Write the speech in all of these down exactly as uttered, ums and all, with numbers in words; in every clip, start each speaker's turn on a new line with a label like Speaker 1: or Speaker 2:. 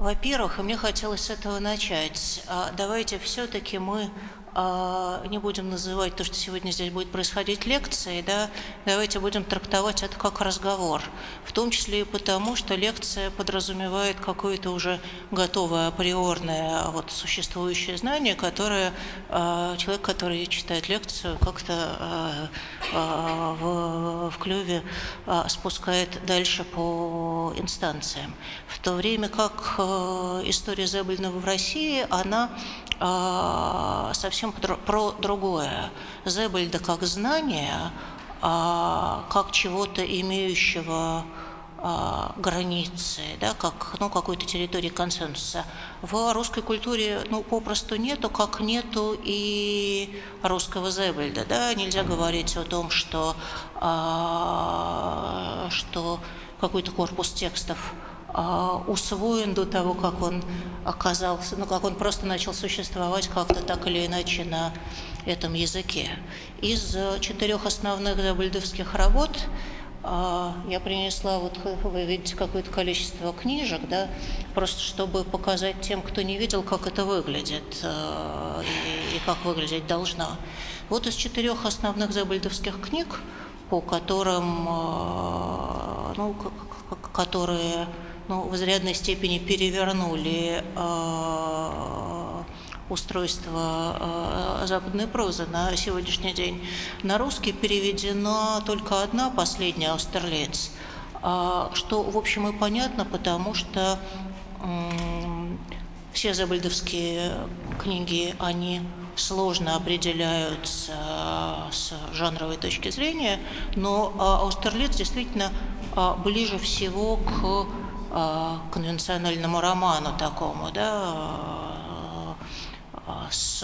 Speaker 1: Во-первых, и мне хотелось с этого начать. А, Давайте все-таки мы а, не будем называть то, что сегодня здесь будет происходить лекцией, да, давайте будем трактовать это как разговор, в том числе и потому, что лекция подразумевает какое-то уже готовое априорное вот, существующее знание, которое а, человек, который читает лекцию, как-то а, а, в, в клюве а, спускает дальше по инстанциям. В то время как а, история Зебельного в России, она а, совсем про, про другое. Зебельда как знание, а, как чего-то имеющего а, границы, да, как ну, какой-то территории консенсуса. В русской культуре ну, попросту нету, как нету и русского Зебельда. Да? Нельзя говорить о том, что, а, что какой-то корпус текстов усвоен до того, как он оказался, ну, как он просто начал существовать как-то так или иначе на этом языке. Из четырех основных зебельдовских работ я принесла, вот вы видите, какое-то количество книжек, да, просто чтобы показать тем, кто не видел, как это выглядит и, и как выглядеть должно. Вот из четырех основных зебельдовских книг, по которым, ну, которые ну, в изрядной степени перевернули э, устройство э, западной прозы на сегодняшний день. На русский переведена только одна, последняя, Аустерлиц, э, что, в общем, и понятно, потому что э, все зебельдовские книги, они сложно определяются с жанровой точки зрения, но Аустерлиц действительно ближе всего к конвенциональному роману такому, да, с,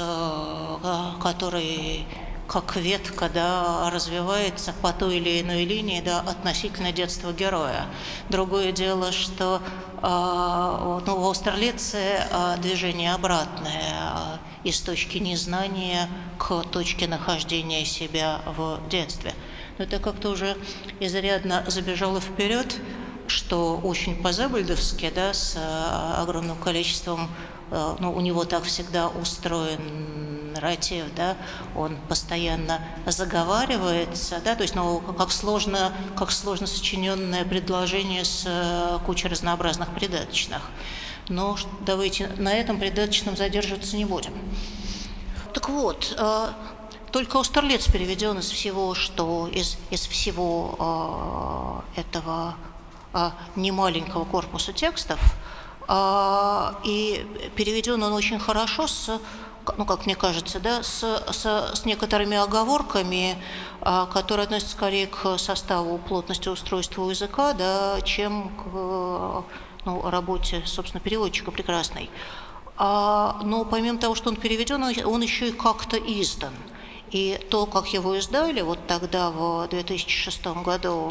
Speaker 1: который как ветка, да, развивается по той или иной линии, да, относительно детства героя. Другое дело, что ну, в Аустерлице движение обратное, из точки незнания к точке нахождения себя в детстве. Но это как-то уже изрядно забежало вперед, что очень по-зебельдовски, да, с огромным количеством, ну, у него так всегда устроен нарратив, да, он постоянно заговаривается, да, то есть, ну, как сложно, как сложно сочиненное предложение с кучей разнообразных придаточных. Но давайте на этом придаточном задерживаться не будем. Так вот, только Аустерлиц переведен из всего, что из, из всего этого немаленького корпуса текстов, и переведен он очень хорошо, с, ну, как мне кажется, да, с, с, с некоторыми оговорками, которые относятся скорее к составу, плотности устройства языка, да, чем к ну, работе, собственно, переводчика прекрасной. Но помимо того, что он переведен, он еще и как-то издан. И то, как его издали вот тогда, в две тысячи шестом году,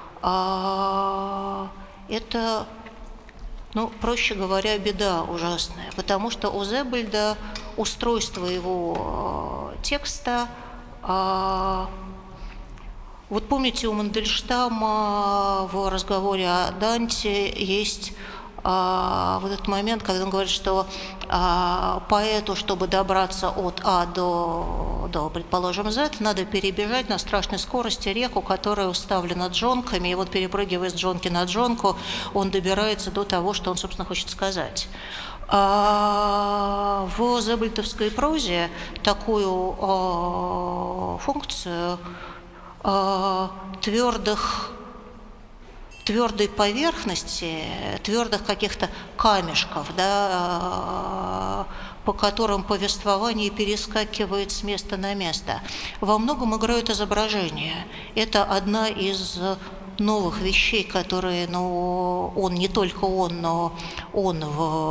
Speaker 1: это, ну, проще говоря, беда ужасная, потому что у Зебельда устройство его текста, вот помните, у Мандельштама в разговоре о Данте есть а, вот этот момент, когда он говорит, что а, поэту, чтобы добраться от А до, до, предположим, Z, надо перебежать на страшной скорости реку, которая уставлена джонками, и вот перепрыгивая с джонки на джонку, он добирается до того, что он, собственно, хочет сказать. А в зебельдовской прозе такую а, функцию а, твердых твердой поверхности, твердых каких-то камешков, да, по которым повествование перескакивает с места на место. Во многом играют изображения. Это одна из новых вещей, которые, ну, он, не только он, но он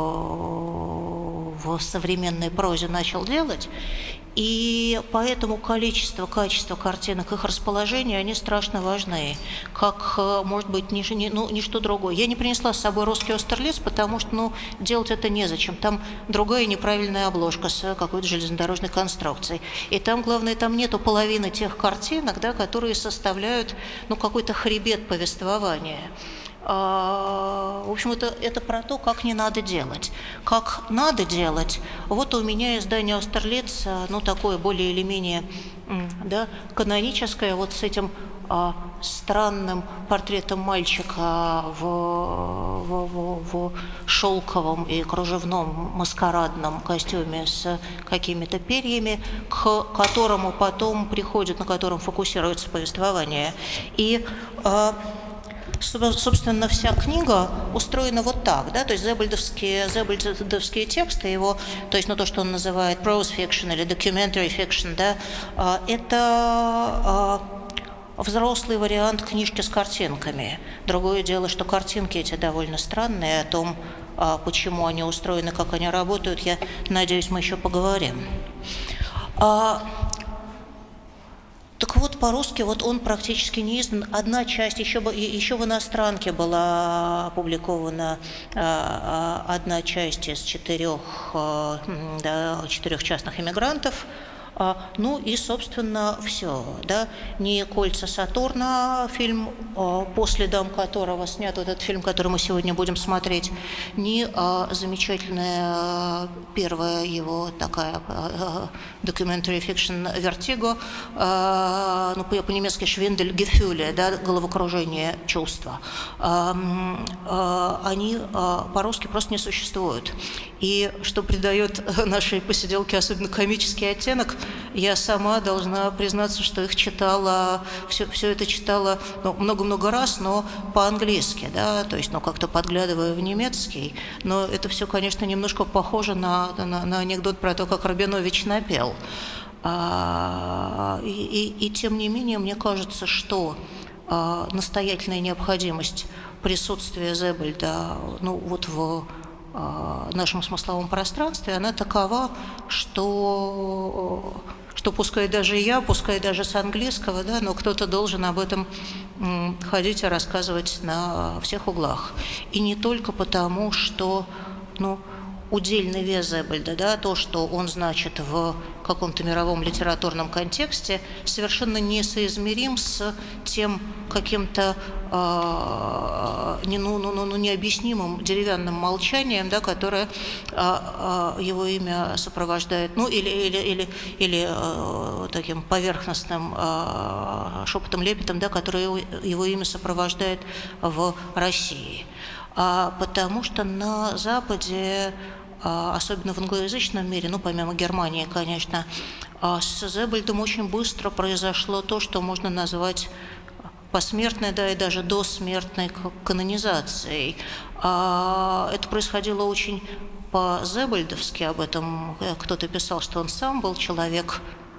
Speaker 1: в, в современной прозе начал делать. И поэтому количество, качество картинок, их расположение, они страшно важны, как, может быть, ни, ни, ну, ничто другое. Я не принесла с собой русский Аустерлиц, потому что, ну, делать это незачем. Там другая неправильная обложка с какой-то железнодорожной конструкцией. И там, главное, там нету половины тех картинок, да, которые составляют, ну, какой-то хребет повествования. В общем, это, это про то, как не надо делать. Как надо делать, вот у меня издание «Аустерлиц», ну, такое более или менее, да, каноническое, вот с этим а, странным портретом мальчика в, в, в, в шелковом и кружевном маскарадном костюме с какими-то перьями, к которому потом приходит, на котором фокусируется повествование. И а, собственно, вся книга устроена вот так, да, то есть зебальдовские, зебальдовские тексты его, то есть, ну, то, что он называет prose fiction или documentary fiction, да, это взрослый вариант книжки с картинками. Другое дело, что картинки эти довольно странные, о том, почему они устроены, как они работают, я надеюсь, мы еще поговорим. Так вот, по-русски вот он практически не издан. Одна часть, еще, еще в иностранке была опубликована одна часть из четырех, да, четырех частных иммигрантов. Ну и, собственно, все. Да? Не «Кольца Сатурна», фильм, по следам которого снят вот этот фильм, который мы сегодня будем смотреть, не замечательная первая его такая documentary fiction «Вертиго», ну, по-немецки «Швиндель-Гефюле», да, головокружение чувства. Они по-русски просто не существуют. И что придает нашей посиделке особенно комический оттенок, я сама должна признаться, что их читала, все, все это читала много-много ну, раз, но по-английски, да, то есть, ну, как-то подглядывая в немецкий. Но это все, конечно, немножко похоже на, на, на анекдот про то, как Рабинович напел. А, и, и, и тем не менее, мне кажется, что а, настоятельная необходимость присутствия Зебальда, ну, вот в нашем смысловом пространстве, она такова, что, что пускай даже я, пускай даже с английского, да, но кто-то должен об этом ходить и рассказывать на всех углах. И не только потому, что, ну, удельный вес Зебальда, да, то, что он значит в каком-то мировом литературном контексте, совершенно несоизмерим с тем каким-то э, не, ну, ну, ну, необъяснимым деревянным молчанием, да, которое э, э, его имя сопровождает, ну или, или, или, или э, таким поверхностным э, шепотом, лепетом, да, которое его, его имя сопровождает в России. А, потому что на Западе, особенно в англоязычном мире, ну, помимо Германии, конечно, с Зебальдом очень быстро произошло то, что можно назвать посмертной, да, и даже досмертной канонизацией. Это происходило очень по-зебальдовски, об этом кто-то писал, что он сам был человек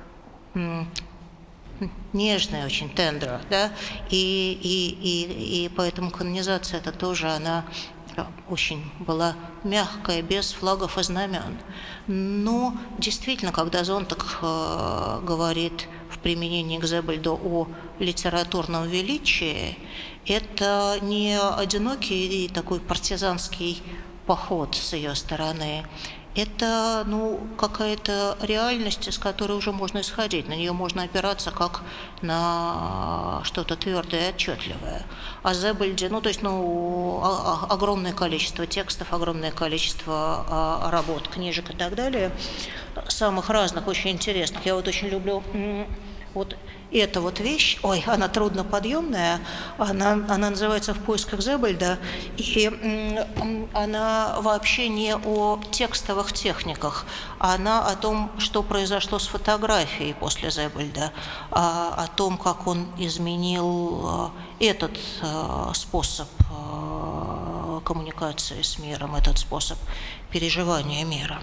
Speaker 1: нежный, очень тендер, да, и, и, и, и поэтому канонизация это тоже, она очень была мягкая, без флагов и знамен. Но действительно, когда Зонтаг э, говорит в применении к Зебальду о литературном величии, это не одинокий такой партизанский поход с ее стороны. Это, ну, какая-то реальность, из которой уже можно исходить. На нее можно опираться как на что-то твердое и отчетливое. А Зебальде, ну, то есть, ну, огромное количество текстов, огромное количество работ, книжек и так далее, самых разных, очень интересных. Я вот очень люблю вот эта вот вещь, ой, она трудноподъемная, она, она называется «В поисках Зебальда», и она вообще не о текстовых техниках, она о том, что произошло с фотографией после Зебальда, о, о том, как он изменил этот способ коммуникации с миром, этот способ переживания мира.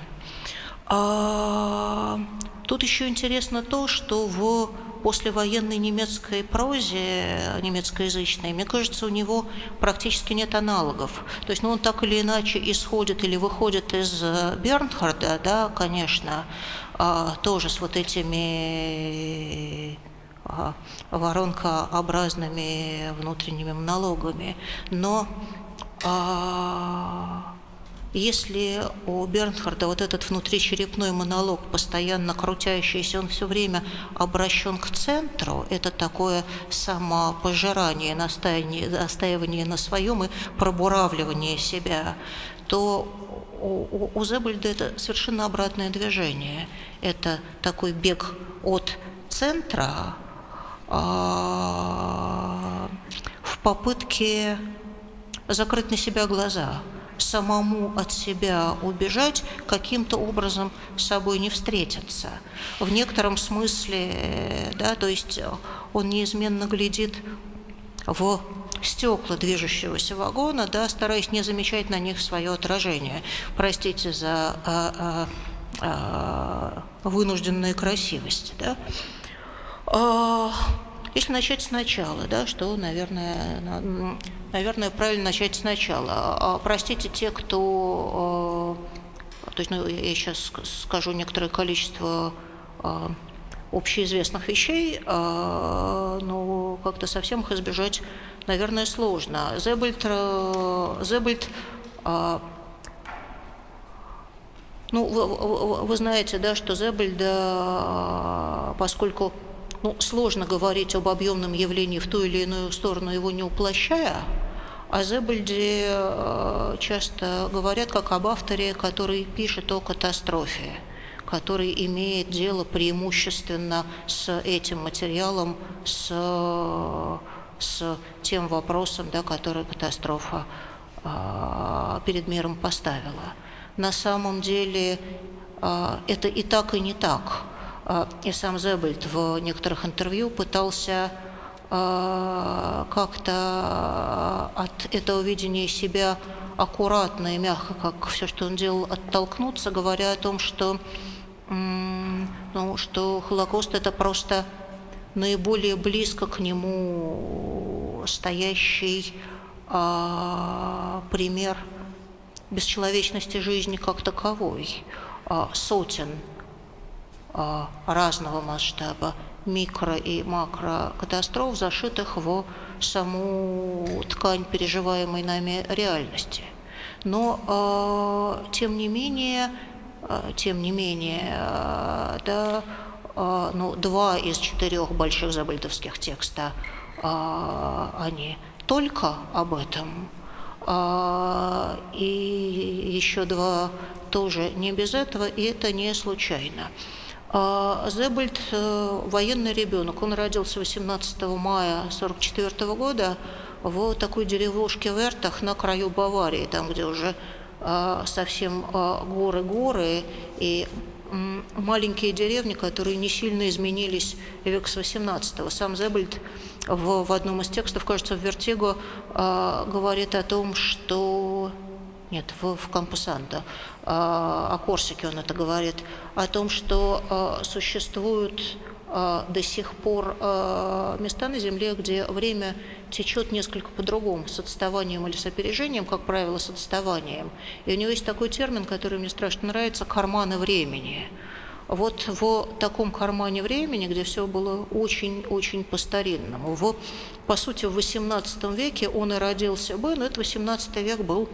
Speaker 1: Тут еще интересно то, что в послевоенной немецкой прозе, немецкоязычной, мне кажется, у него практически нет аналогов. То есть, ну, он так или иначе исходит или выходит из Бернхарда, да, конечно, тоже с вот этими воронкообразными внутренними монологами, но Если у Бернхарда вот этот внутричерепной монолог, постоянно крутящийся, он все время обращен к центру, это такое самопожирание, настаивание, настаивание на своем и пробуравливание себя, то у, у Зебальда это совершенно обратное движение. Это такой бег от центра а, в попытке закрыть на себя глаза, самому от себя убежать, каким-то образом с собой не встретиться. В некотором смысле, да, то есть он неизменно глядит в стекла движущегося вагона, да, стараясь не замечать на них свое отражение. Простите за а, а, а, вынужденную красивость. Да. А, если начать сначала, да, что, наверное, наверное, правильно начать сначала. Простите те, кто, то есть, ну, я сейчас скажу некоторое количество общеизвестных вещей, но как-то совсем их избежать, наверное, сложно. Зебальд, Зебальд ну, вы, вы знаете, да, что Зебальда, поскольку ну, сложно говорить об объемном явлении в ту или иную сторону, его не уплощая, о Зебальде часто говорят как об авторе, который пишет о катастрофе, который имеет дело преимущественно с этим материалом, с, с тем вопросом, да, который катастрофа перед миром поставила. На самом деле это и так, и не так. И сам Зебальд в некоторых интервью пытался как-то от этого видения себя аккуратно и мягко, как все, что он делал, оттолкнуться, говоря о том, что, ну, что Холокост – это просто наиболее близко к нему стоящий а, пример бесчеловечности жизни как таковой, а, сотен а, разного масштаба микро- и макрокатастроф, зашитых в саму ткань переживаемой нами реальности. Но, э, тем не менее, э, тем не менее, э, да, э, ну, два из четырех больших зебальдовских текста, э, они только об этом, э, и еще два тоже не без этого, и это не случайно. Зебальд – военный ребенок. Он родился восемнадцатого мая тысяча девятьсот сорок четвёртого года в такой деревушке Вертах на краю Баварии, там, где уже совсем горы-горы и маленькие деревни, которые не сильно изменились век с восемнадцатого. Сам Зебальд в, в одном из текстов, кажется, в «Вертиго», говорит о том, что… Нет, в, в Кампо-Санто, о Корсике он это говорит, о том, что а, существуют а, до сих пор а, места на Земле, где время течет несколько по-другому, с отставанием или с опережением, как правило, с отставанием. И у него есть такой термин, который мне страшно нравится – «карманы времени». Вот в таком кармане времени, где все было очень-очень по-старинному, в, по сути, в восемнадцатом веке он и родился бы, но это восемнадцатый век был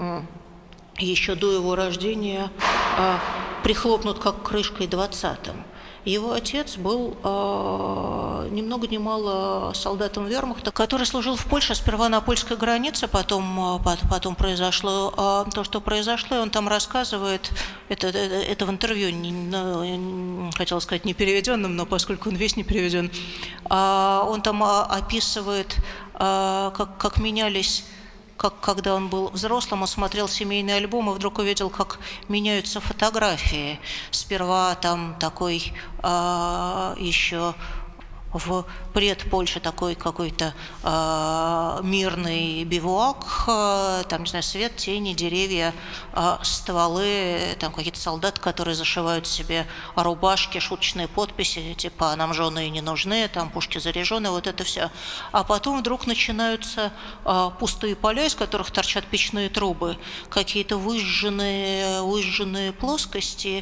Speaker 1: еще до его рождения прихлопнут как крышкой двадцатым. Его отец был э, ни много ни мало солдатом вермахта, который служил в Польше сперва на польской границе, потом, потом произошло э, то, что произошло, и он там рассказывает, это, это, это в интервью, не, не, хотела сказать не переведенным, но поскольку он весь не переведен, э, он там описывает, э, как, как менялись, как когда он был взрослым, он смотрел семейный альбом и вдруг увидел, как меняются фотографии. Сперва там такой а, еще в предпольше такой какой-то а, мирный бивуак, а, там, не знаю, свет, тени, деревья, а, стволы, там какие-то солдаты, которые зашивают себе рубашки, шуточные подписи, типа «нам жены не нужны», там «пушки заряжены», вот это все. А потом вдруг начинаются а, пустые поля, из которых торчат печные трубы, какие-то выжженные, выжженные плоскости.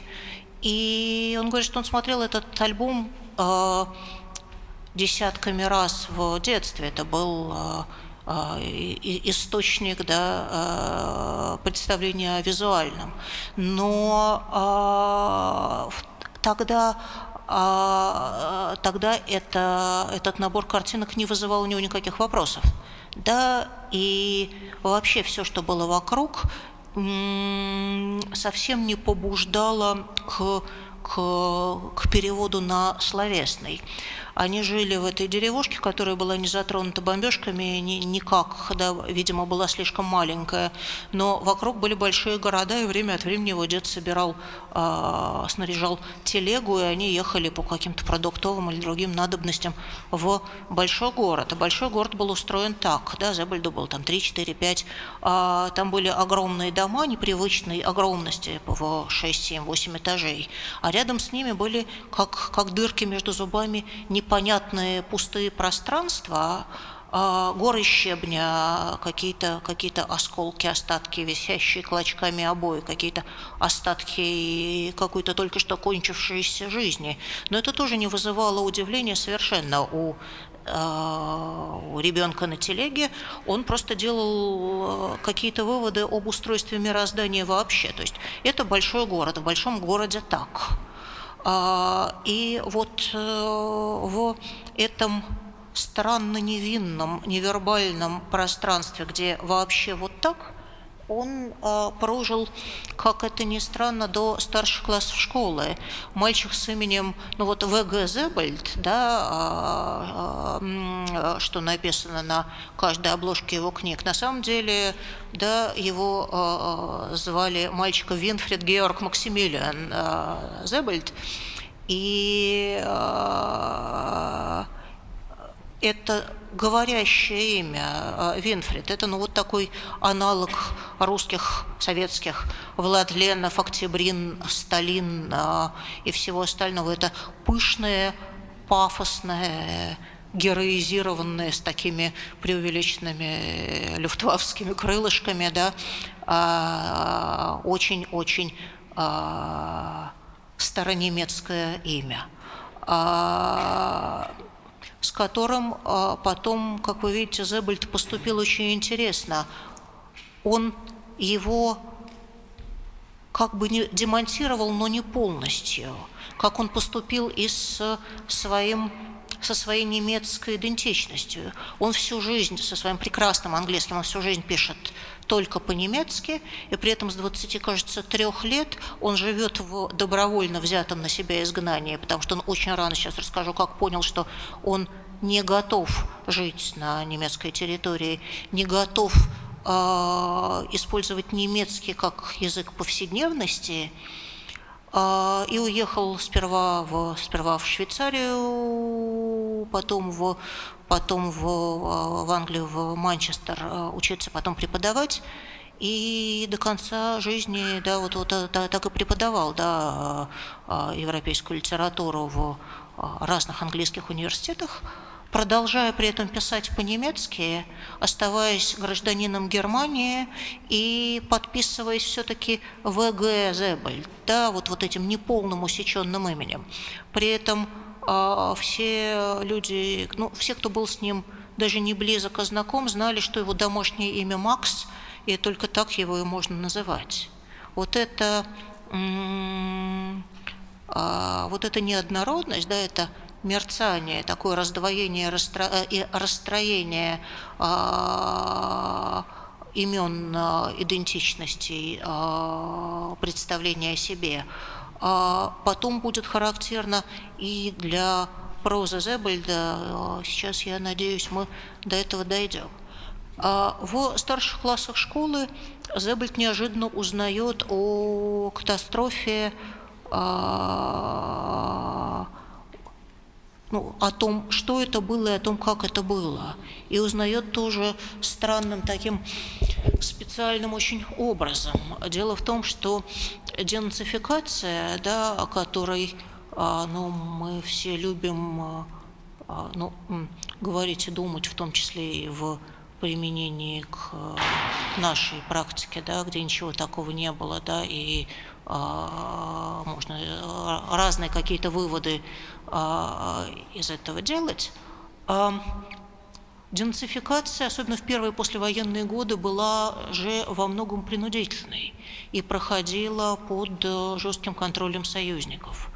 Speaker 1: И он говорит, что он смотрел этот альбом а, десятками раз в детстве. Это был источник, да, представления о визуальном. Но тогда, тогда это, этот набор картинок не вызывал у него никаких вопросов. Да, и вообще все, что было вокруг, совсем не побуждало к, к, к переводу на словесный. Они жили в этой деревушке, которая была не затронута бомбежками ни, никак, да, видимо, была слишком маленькая, но вокруг были большие города, и время от времени его дед собирал, э, снаряжал телегу, и они ехали по каким-то продуктовым или другим надобностям в большой город. А большой город был устроен так, да, Зебальду было там три, четыре, пять, э, там были огромные дома непривычной огромности, в шесть, семь, восемь этажей, а рядом с ними были, как, как дырки между зубами, не понятные пустые пространства, горы щебня, какие-то какие-то осколки, остатки, висящие клочками обои, какие-то остатки какой-то только что кончившейся жизни. Но это тоже не вызывало удивления совершенно у, у ребенка на телеге. Он просто делал какие-то выводы об устройстве мироздания вообще. То есть это большой город, в большом городе так. И вот в этом странно невинном, невербальном пространстве, где вообще вот так, он прожил, как это ни странно, до старших классов школы. Мальчик с именем, ну вот В Г Зебальд, да, что написано на каждой обложке его книг, на самом деле, да, его звали мальчика Винфрид Георг Максимилиан Зебальд, и это говорящее имя Винфрид, это ну вот такой аналог русских, советских Владленов, Октябрин, Сталин и всего остального. Это пышное, пафосное, героизированное, с такими преувеличенными люфтваффскими крылышками, да, очень-очень старонемецкое имя, с которым потом, как вы видите, Зебальд поступил очень интересно. Он его как бы не демонтировал, но не полностью. Как он поступил и с своим, со своей немецкой идентичностью. Он всю жизнь со своим прекрасным английским, он всю жизнь пишет только по-немецки, и при этом с двадцати, кажется, трех лет он живет в добровольно взятом на себя изгнании, потому что он очень рано, сейчас расскажу, как понял, что он не готов жить на немецкой территории, не готов э, использовать немецкий как язык повседневности, э, и уехал сперва в, сперва в Швейцарию, потом в потом в, в Англию, в Манчестер учиться, потом преподавать, и до конца жизни, да, вот, вот так и преподавал, да, европейскую литературу в разных английских университетах, продолжая при этом писать по-немецки, оставаясь гражданином Германии и подписываясь все-таки В Г Зебальд, да, вот, вот этим неполным усеченным именем. При этом все люди, ну, все, кто был с ним даже не близко знаком, знали, что его домашнее имя Макс, и только так его и можно называть. Вот это, вот эта неоднородность, да, это мерцание, такое раздвоение и расстроение имен, идентичностей, представления о себе, потом будет характерно и для прозы Зебальда. Сейчас, я надеюсь, мы до этого дойдем. В старших классах школы Зебальд неожиданно узнает о катастрофе, ну, о том, что это было и о том, как это было. И узнает тоже странным таким специальным очень образом. Дело в том, что денацификация, да, о которой, ну, мы все любим, ну, говорить и думать, в том числе и в применении к нашей практике, да, где ничего такого не было, да, и а, можно разные какие-то выводы а, из этого делать. А, Денацификация, особенно в первые послевоенные годы, была же во многом принудительной и проходила под жестким контролем союзников.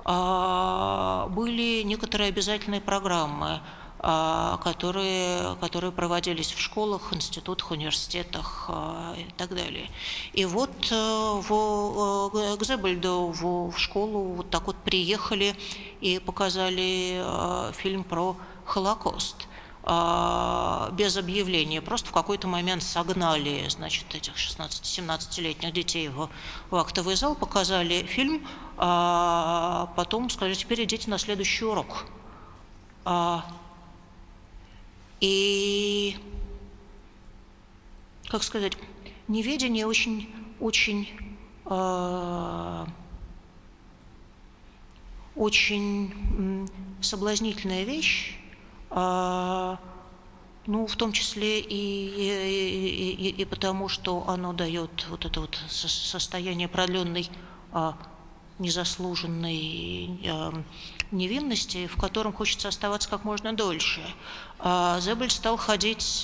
Speaker 1: Были некоторые обязательные программы, которые, которые проводились в школах, институтах, университетах и так далее. И вот в, к Зебельду в, в школу вот так вот приехали и показали фильм про Холокост. Без объявления, просто в какой-то момент согнали, значит, этих шестнадцати-семнадцатилетних детей в, в актовый зал, показали фильм, а потом сказали: теперь идите на следующий урок. И, как сказать, неведение очень, очень, очень соблазнительная вещь. Ну, в том числе и, и, и, и потому, что оно дает вот это вот состояние продленной, незаслуженной невинности, в котором хочется оставаться как можно дольше. Зебельд стал ходить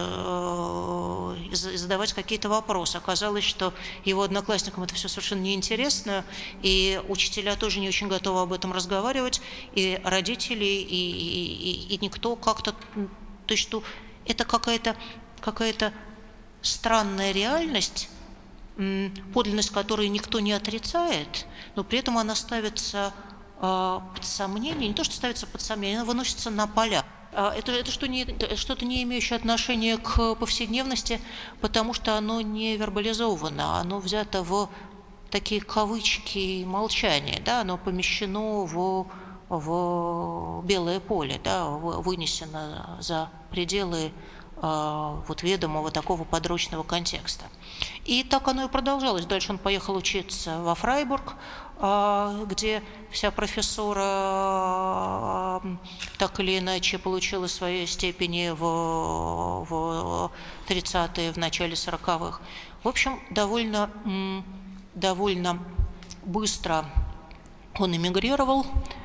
Speaker 1: и задавать какие-то вопросы. Оказалось, что его одноклассникам это все совершенно неинтересно, и учителя тоже не очень готовы об этом разговаривать, и родители, и, и, и никто как-то... То есть, что это какая-то какая-то странная реальность, подлинность которой никто не отрицает, но при этом она ставится под сомнение, не то, что ставится под сомнение, она выносится на поля. Это, это что-то, не имеющее отношения к повседневности, потому что оно не вербализовано, оно взято в такие кавычки молчания, да, оно помещено в, в белое поле, да, вынесено за пределы вот ведомого такого подручного контекста. И так оно и продолжалось. Дальше он поехал учиться во Фрайбург, где вся профессура так или иначе получила свои степени в, в тридцатые, в начале сороковых. В общем, довольно, довольно быстро он эмигрировал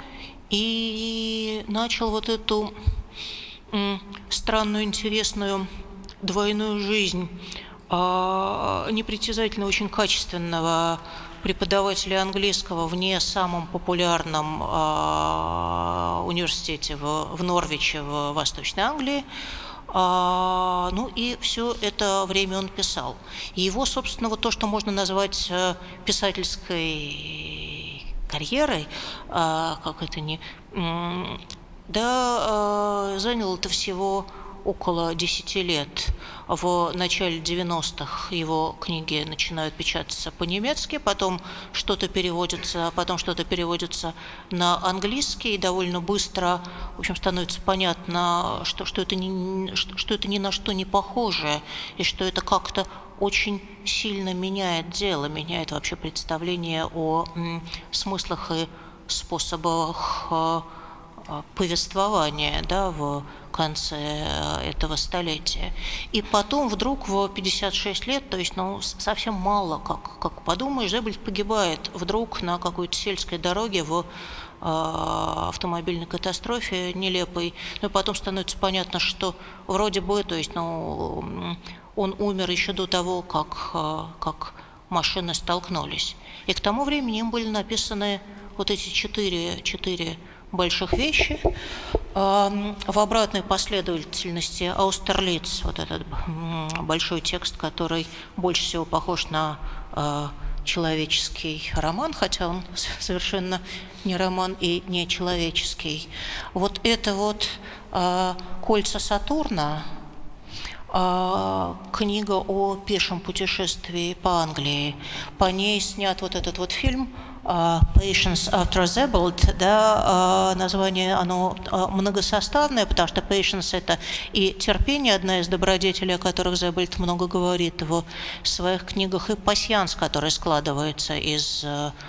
Speaker 1: и начал вот эту странную, интересную двойную жизнь непритязательно очень качественного преподавателя английского в не самом популярном университете в, в Норвиче, в Восточной Англии. Ну и все это время он писал. И его, собственно, вот то, что можно назвать писательской карьерой, как это не... Да, занял это всего около десяти лет. В начале девяностых его книги начинают печататься по-немецки, потом что-то переводится, потом что-то переводится на английский, и довольно быстро, в общем, становится понятно, что, что, это, не, что, что это ни на что не похоже, и что это как-то очень сильно меняет дело, меняет вообще представление о м, смыслах и способах э, повествования, да, в конце этого столетия. И потом вдруг в пятьдесят шесть лет, то есть ну, совсем мало, как, как подумаешь, Зебельд погибает вдруг на какой-то сельской дороге в э, автомобильной катастрофе нелепой. Но потом становится понятно, что вроде бы, то есть ну, он умер еще до того, как, э, как машины столкнулись. И к тому времени им были написаны вот эти четыре, четыре больших вещи. В обратной последовательности Аустерлиц, вот этот большой текст, который больше всего похож на человеческий роман, хотя он совершенно не роман и не человеческий. Вот это вот «Кольца Сатурна», книга о пешем путешествии по Англии. По ней снят вот этот вот фильм Patience After Zebельд, да, название оно многосоставное, потому что patience — это и терпение, одна из добродетелей, о которых Зебельд много говорит в своих книгах, и пасьянс, который складывается из,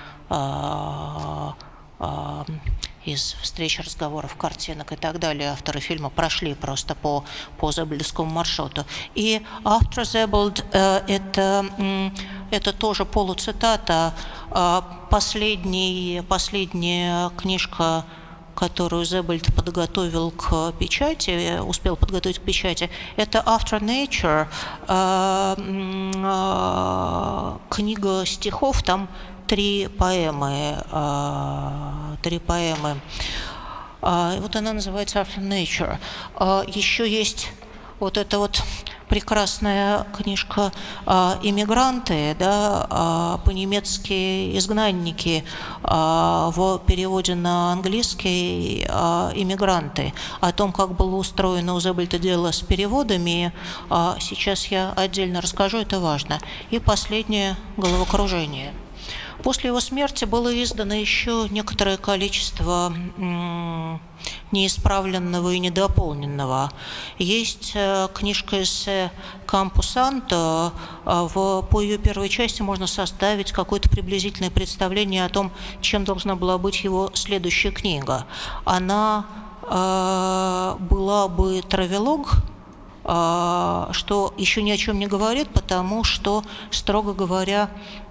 Speaker 1: из встреч, разговоров, картинок и так далее. Авторы фильма прошли просто по, по зебельдскому маршруту. И After Zebельд это, это тоже полуцитата. Последний, последняя книжка которую Зебальд подготовил к печати, успел подготовить к печати, это After Nature, книга стихов, там три поэмы, три поэмы. Вот она называется After Nature. Еще есть вот эта вот прекрасная книжка «Иммигранты», да, по-немецки «Изгнанники», в переводе на английский «Иммигранты», о том, как было устроено у Зебальда дело с переводами. Сейчас я отдельно расскажу, это важно. И последнее – «Головокружение». После его смерти было издано еще некоторое количество неисправленного и недополненного. Есть книжка-эссе «Кампо-Санто». По ее первой части можно составить какое-то приблизительное представление о том, чем должна была быть его следующая книга. Она была бы травелог, что еще ни о чем не говорит, потому что, строго говоря,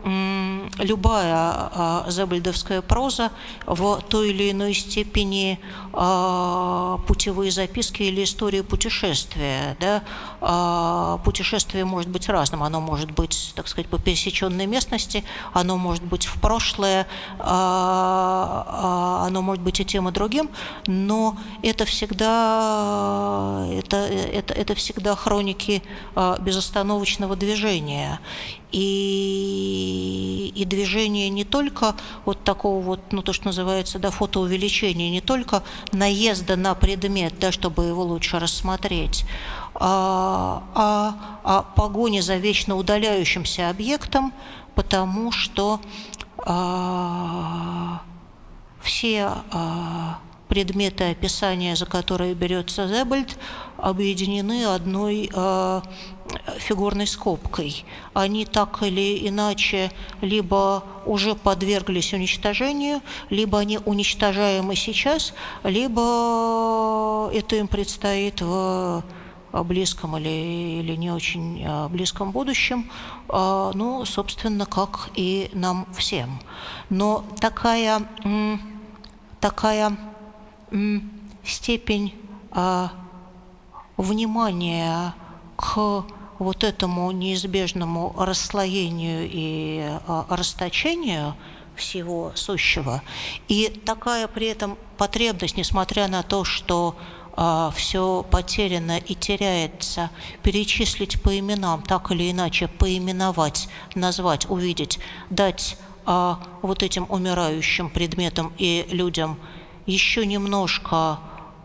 Speaker 1: любая зебальдовская проза в той или иной степени путевые записки или истории путешествия. Да? Путешествие может быть разным, оно может быть, так сказать, по пересеченной местности, оно может быть в прошлое, оно может быть и тем, и другим, но это всегда, это, это, это всегда хроники безостановочного движения. И, и движение не только вот такого вот, ну то, что называется, да, фотоувеличения, не только наезда на предмет, да, чтобы его лучше рассмотреть, а, а, а погони за вечно удаляющимся объектом, потому что а, все а, предметы описания, за которые берется Зебальд, объединены одной э, фигурной скобкой. Они так или иначе либо уже подверглись уничтожению, либо они уничтожаемы сейчас, либо это им предстоит в близком или, или не очень близком будущем, ну, собственно, как и нам всем. Но такая, такая степень а, внимания к вот этому неизбежному расслоению и а, расточению всего сущего, и такая при этом потребность, несмотря на то, что а, все потеряно и теряется, перечислить по именам, так или иначе поименовать, назвать, увидеть, дать а, вот этим умирающим предметам и людям еще немножко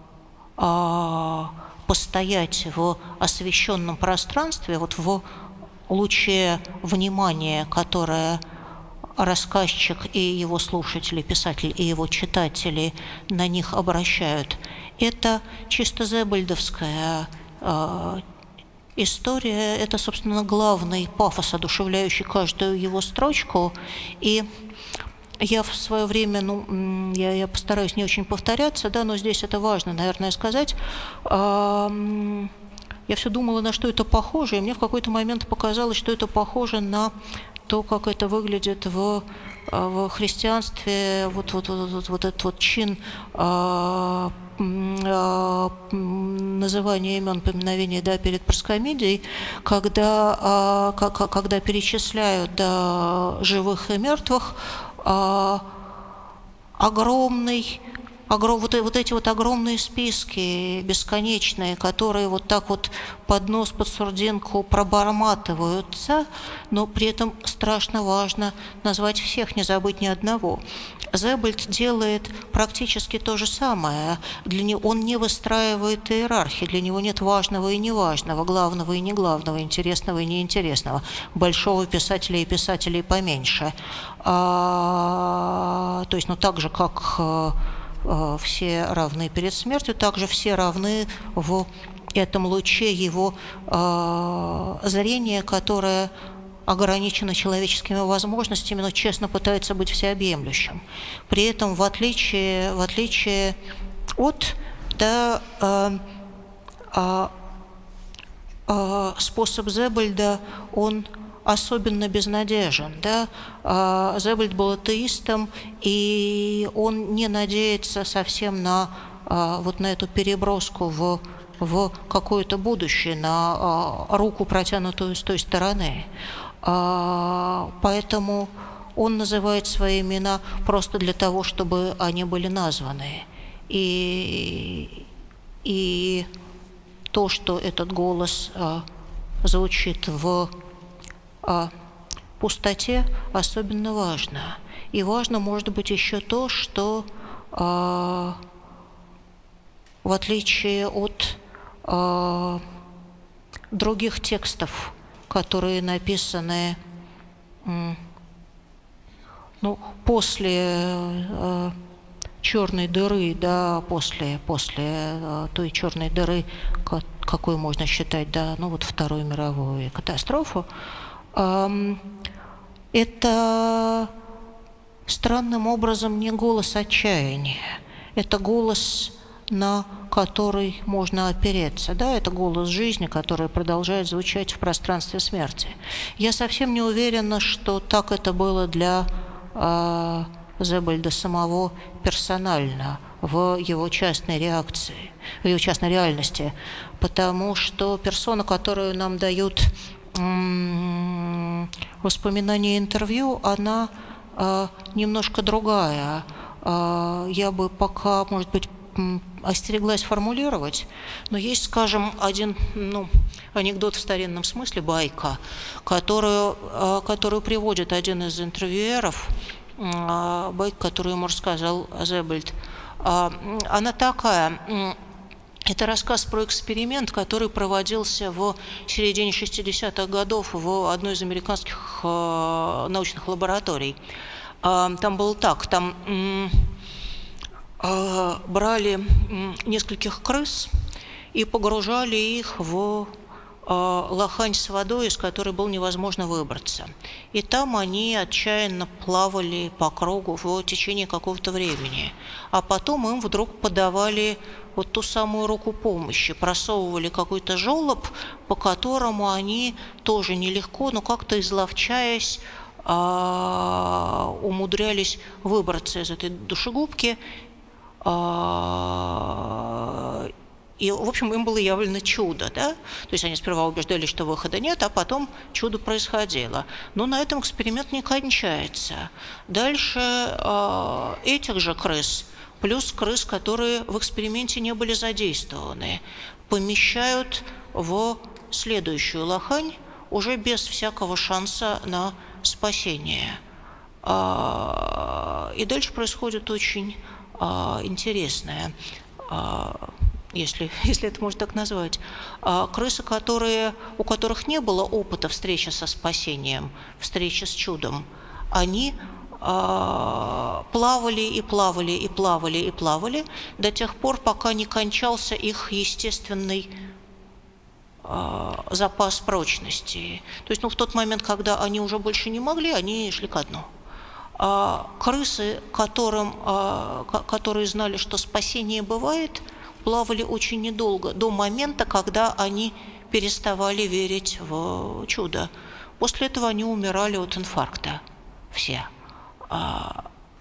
Speaker 1: а, постоять в освещенном пространстве, вот в луче внимания, которое рассказчик и его слушатели, писатель и его читатели на них обращают. Это чисто зебальдовская а, история, это, собственно, главный пафос, одушевляющий каждую его строчку. И я в свое время, ну, я, я постараюсь не очень повторяться, да, но здесь это важно, наверное, сказать. Я все думала, на что это похоже, и мне в какой-то момент показалось, что это похоже на то, как это выглядит в, в христианстве, вот, вот, вот, вот, вот этот вот чин а, а, называния имен, поминовения, да, перед проскомидией, когда, а, как, когда перечисляют, да, живых и мертвых, а, огромный, огром, вот, вот эти вот огромные списки бесконечные, которые вот так вот под нос, под сурдинку проборматываются, но при этом страшно важно назвать всех, не забыть ни одного. Зебальд делает практически то же самое. Для него он не выстраивает иерархии, для него нет важного и неважного, главного и неглавного, интересного и неинтересного, большого писателя и писателей поменьше. А, то есть, ну так же, как все равны перед смертью, также все равны в этом луче его э, зрения, которое ограничено человеческими возможностями, но честно пытается быть всеобъемлющим. При этом, в отличие, в отличие от, да, э, э, э, способ Зебальда, он особенно безнадежен. Да? Зебальд был атеистом, и он не надеется совсем на, вот на эту переброску в, в какое-то будущее, на руку, протянутую с той стороны. Поэтому он называет свои имена просто для того, чтобы они были названы. И, и то, что этот голос а, звучит в а, пустоте, особенно важно. И важно, может быть, еще то, что а, в отличие от а, других текстов, которые написаны ну, после э, черной дыры, да, после, после э, той черной дыры, как, какую можно считать, да, ну вот Вторую мировую катастрофу, э, это странным образом не голос отчаяния, это голос, на который можно опереться, да, это голос жизни, который продолжает звучать в пространстве смерти. Я совсем не уверена, что так это было для Зебальда самого персонально, в его частной реакции, в его частной реальности, потому что персона, которую нам дают воспоминания и интервью, она немножко другая. Я бы пока, может быть, остереглась формулировать, но есть, скажем, один ну, анекдот в старинном смысле, байка, которую, которую приводит один из интервьюеров, байка, которую ему рассказал Зебальд. Она такая, это рассказ про эксперимент, который проводился в середине шестидесятых годов в одной из американских научных лабораторий. Там было так, там брали нескольких крыс и погружали их в лохань с водой, из которой было невозможно выбраться. И там они отчаянно плавали по кругу в течение какого-то времени. А потом им вдруг подавали вот ту самую руку помощи, просовывали какой-то желоб, по которому они тоже нелегко, но как-то изловчаясь, умудрялись выбраться из этой душегубки. И, в общем, им было явлено чудо, да? То есть они сперва убеждались, что выхода нет, а потом чудо происходило. Но на этом эксперимент не кончается. Дальше э, этих же крыс, плюс крыс, которые в эксперименте не были задействованы, помещают в следующую лохань уже без всякого шанса на спасение. Э, и дальше происходит очень э, интересное. Э, Если, если это можно так назвать, крысы, которые, у которых не было опыта встречи со спасением, встречи с чудом, они плавали и плавали и плавали и плавали до тех пор, пока не кончался их естественный запас прочности. То есть ну, в тот момент, когда они уже больше не могли, они шли ко дну. Крысы, которым, которые знали, что спасение бывает, плавали очень недолго, до момента, когда они переставали верить в чудо. После этого они умирали от инфаркта. Все. А,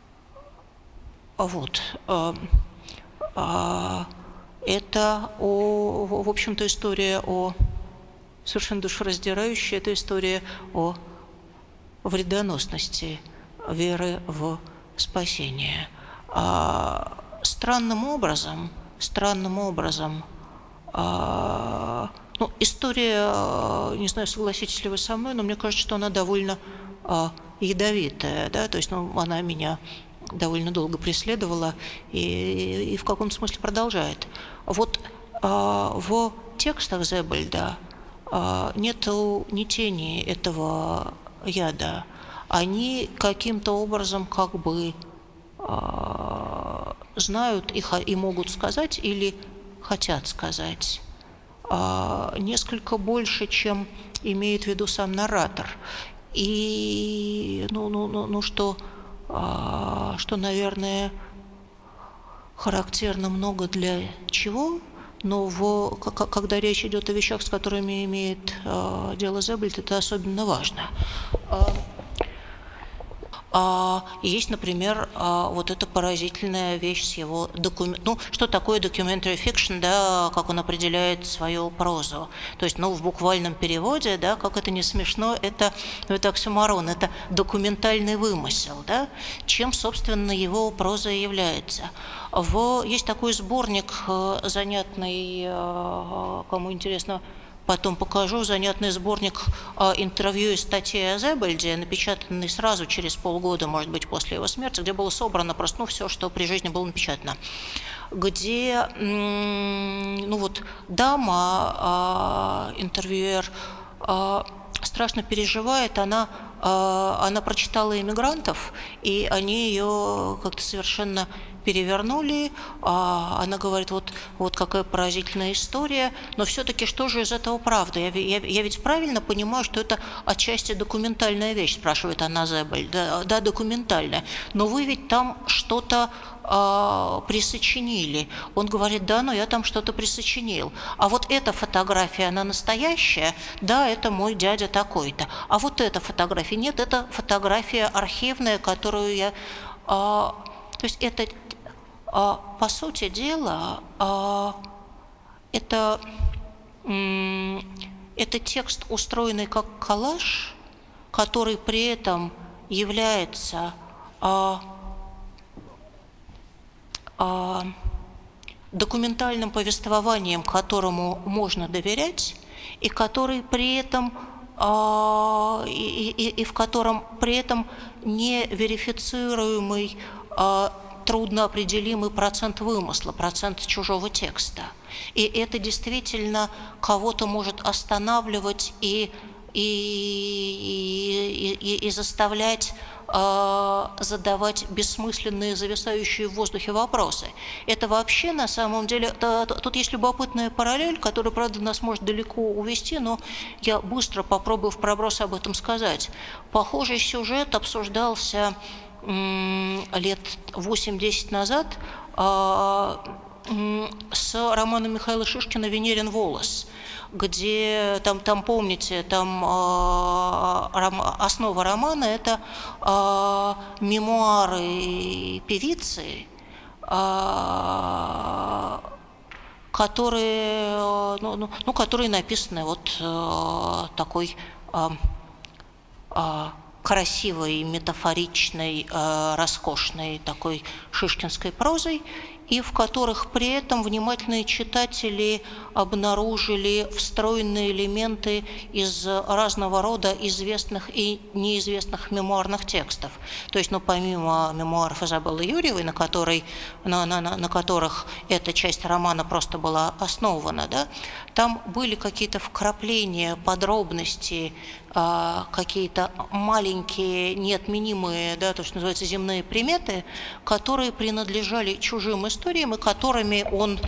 Speaker 1: вот. А, а, это, о, в общем-то, история о совершенно душераздирающая, это история о вредоносности веры в спасение. А, странным образом Странным образом, э, ну, история, э, не знаю, согласитесь ли вы со мной, но мне кажется, что она довольно э, ядовитая, да, то есть, ну, она меня довольно долго преследовала и, и в каком-то смысле продолжает. Вот э, в текстах Зебальда э, нету ни тени этого яда, они каким-то образом как бы знают и, и могут сказать или хотят сказать несколько больше, чем имеет в виду сам наратор. И, ну, ну, ну, ну что, что, наверное, характерно много для чего? но в, когда речь идет о вещах, с которыми имеет э, дело Зебальд, это особенно важно. А, есть, например, а, вот эта поразительная вещь с его документом. Ну, что такое documentary fiction, да, как он определяет свою прозу. То есть, ну, в буквальном переводе, да, как это не смешно, это, это оксюморон, это документальный вымысел, да, чем, собственно, его проза и является. В, есть такой сборник занятный, кому интересно, потом покажу, занятный сборник э, интервью и статей о Зебальде, напечатанный сразу через полгода, может быть, после его смерти, где было собрано просто ну, все, что при жизни было напечатано. Где, ну вот, дама, э, интервьюер, э, страшно переживает, она, э, она прочитала «Эмигрантов», и они ее как-то совершенно перевернули, а она говорит, вот, вот какая поразительная история, но все-таки что же из этого правда? Я, я, я ведь правильно понимаю, что это отчасти документальная вещь, спрашивает она Зебальд. Да, да, документальная, но вы ведь там что-то а, присочинили. Он говорит, да, но я там что-то присочинил. А вот эта фотография, она настоящая? Да, это мой дядя такой-то. А вот эта фотография? Нет, это фотография архивная, которую я... А, то есть это... По сути дела, это, это текст, устроенный как коллаж, который при этом является документальным повествованием, которому можно доверять, и который при этом и, и, и в котором при этом не верифицируемый трудноопределимый процент вымысла, процент чужого текста. И это действительно кого-то может останавливать и, и, и, и заставлять э, задавать бессмысленные, зависающие в воздухе вопросы. Это вообще на самом деле... Это, тут есть любопытная параллель, которая, правда, нас может далеко увести, но я быстро попробую в проброс об этом сказать. Похожий сюжет обсуждался лет восемь-десять назад с романом Михаила Шишкина «Венерин волос», где, там, там помните, там основа романа – это мемуары певицы, которые, ну, ну, которые написаны вот такой красивой, метафоричной, роскошной такой шишкинской прозой, и в которых при этом внимательные читатели обнаружили встроенные элементы из разного рода известных и неизвестных мемуарных текстов. То есть, ну, помимо мемуаров Изабеллы Юрьевой, на, которой, на, на, на которых эта часть романа просто была основана, да, там были какие-то вкрапления, подробности, какие-то маленькие, неотменимые, да, то, что называется, земные приметы, которые принадлежали чужим историям и которыми он,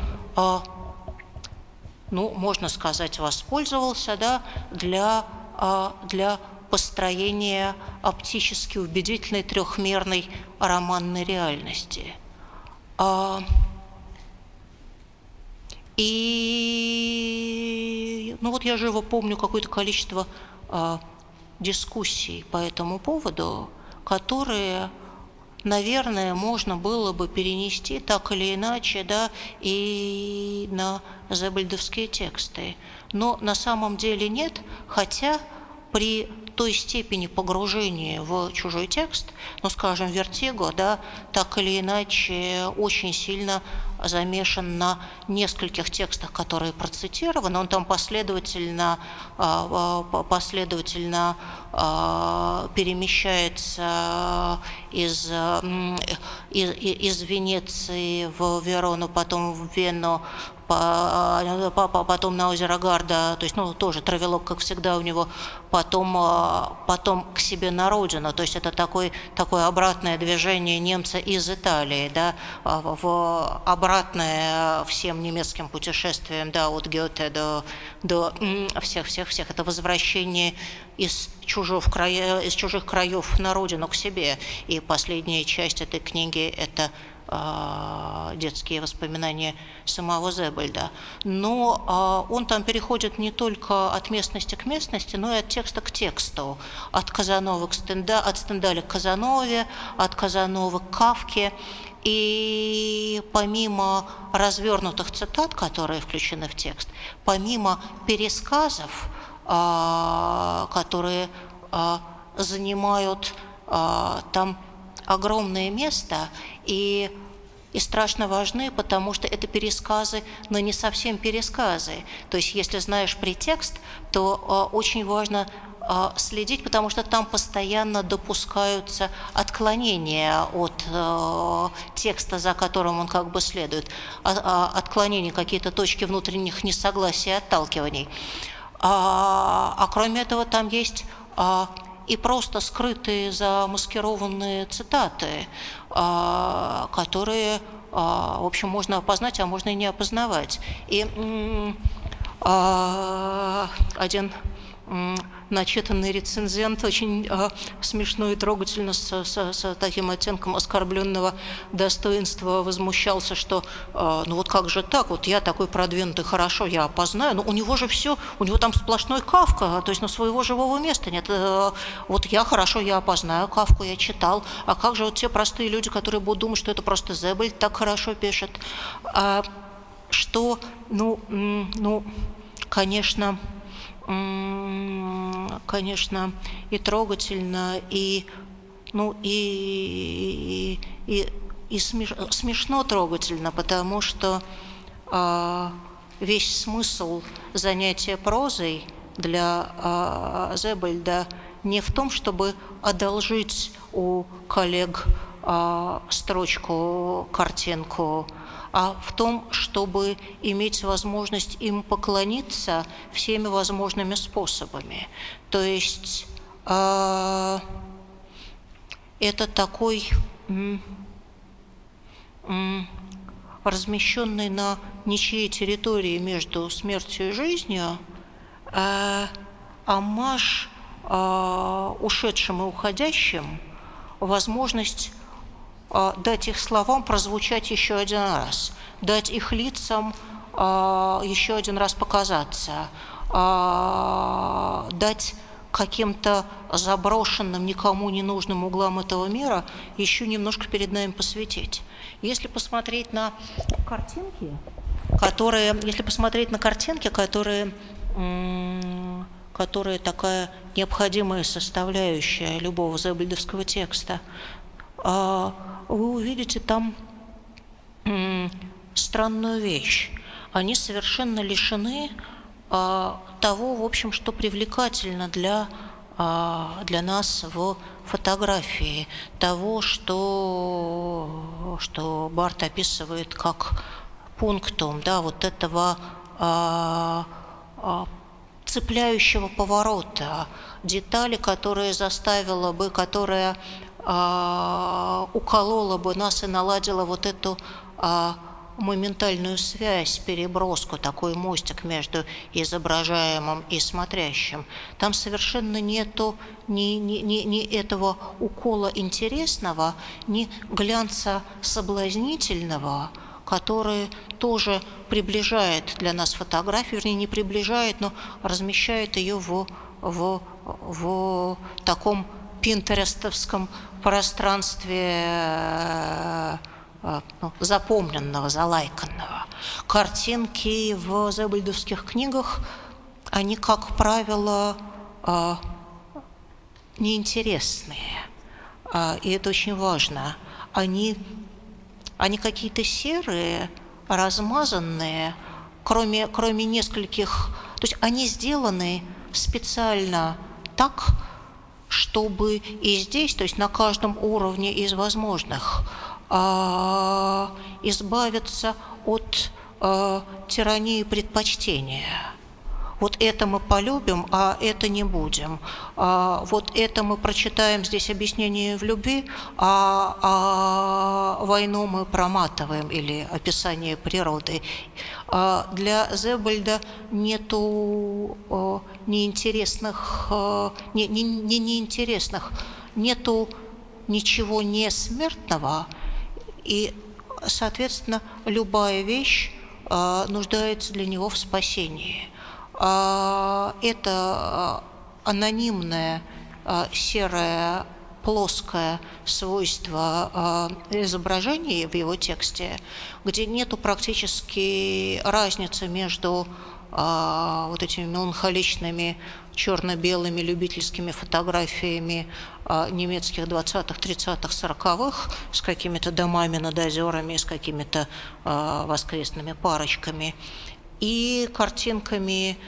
Speaker 1: ну, можно сказать, воспользовался, да, для, для построения оптически убедительной трехмерной романной реальности. И, ну, вот я живо помню какое-то количество дискуссий по этому поводу, которые, наверное, можно было бы перенести так или иначе, да, и на зебальдовские тексты. Но на самом деле нет, хотя при той степени погружения в чужой текст, ну, скажем, Вертиго, да, так или иначе очень сильно замешан на нескольких текстах, которые процитированы. Он там последовательно, последовательно перемещается из, из, из Венеции в Верону, потом в Вену, потом на озеро Гарда, то есть, ну, тоже травелок, как всегда у него, потом, потом к себе на родину, то есть это такое, такое обратное движение немца из Италии, да, в обратное всем немецким путешествиям, да, от Гёте до, до всех-всех-всех, это возвращение из чужих, края, из чужих краев на родину к себе, и последняя часть этой книги – это детские воспоминания самого Зебальда. Но он там переходит не только от местности к местности, но и от текста к тексту. От Казановы к Стенда, от Стендаля к Казанове, от Казановы к Кафке. И помимо развернутых цитат, которые включены в текст, помимо пересказов, которые занимают там огромное место и, и страшно важны, потому что это пересказы, но не совсем пересказы. То есть если знаешь претекст, то очень важно следить, потому что там постоянно допускаются отклонения от э, текста, за которым он как бы следует, а, а, отклонения, какие-то точки внутренних несогласий, отталкиваний. А, а кроме этого там есть а, и просто скрытые, замаскированные цитаты, а, которые, а, в общем, можно опознать, а можно и не опознавать. И а, один начитанный рецензент очень э, смешно и трогательно с, с, с таким оттенком оскорбленного достоинства возмущался, что э, ну вот как же так, вот я такой продвинутый, хорошо, я опознаю, но у него же все, у него там сплошной Кафка, то есть ну, своего живого места нет. Э, вот я хорошо, я опознаю Кафку, я читал, а как же вот те простые люди, которые будут думать, что это просто Зебальд так хорошо пишет, а, что, ну, ну, конечно, конечно, и трогательно, и, ну, и, и, и смеш, смешно трогательно, потому что э, весь смысл занятия прозой для э, Зебальда не в том, чтобы одолжить у коллег э, строчку, картинку, а в том, чтобы иметь возможность им поклониться всеми возможными способами. То есть э, это такой м, м, размещенный на ничьей территории между смертью и жизнью э, оммаж э, ушедшим и уходящим, возможность дать их словам прозвучать еще один раз, дать их лицам э, еще один раз показаться, э, дать каким-то заброшенным, никому не нужным углам этого мира еще немножко перед нами посветить. Если посмотреть на картинки, которые, если посмотреть на картинки, которые, м- которые такая необходимая составляющая любого зебальдовского текста, э, вы увидите там м, странную вещь. Они совершенно лишены а, того, в общем, что привлекательно для, а, для нас в фотографии, того, что, что Барт описывает как пунктум, да, вот этого а, а, цепляющего поворота, детали, которая заставила бы, которая уколола бы нас и наладила вот эту а, моментальную связь, переброску, такой мостик между изображаемым и смотрящим. Там совершенно нету ни, ни, ни, ни этого укола интересного, ни глянца соблазнительного, который тоже приближает для нас фотографию, вернее, не приближает, но размещает ее в, в, в таком пинтерестовском пространстве ну, запомненного, залайканного. Картинки в зебальдовских книгах, они, как правило, неинтересные. И это очень важно. Они, они какие-то серые, размазанные, кроме, кроме нескольких... То есть они сделаны специально так, чтобы и здесь, то есть на каждом уровне из возможных, э, избавиться от э, тирании предпочтения. Вот это мы полюбим, а это не будем. А, вот это мы прочитаем здесь объяснение в любви, а, а войну мы проматываем, или описание природы. А для Зебальда нету а, неинтересных, а, не, не, не неинтересных, нету ничего несмертного, и соответственно, любая вещь нуждается для него в спасении. Это анонимное, серое, плоское свойство изображения в его тексте, где нету практически разницы между вот этими меланхоличными черно-белыми любительскими фотографиями немецких двадцатых, тридцатых, сороковых с какими-то домами над озерами, с какими-то воскресными парочками, и картинками,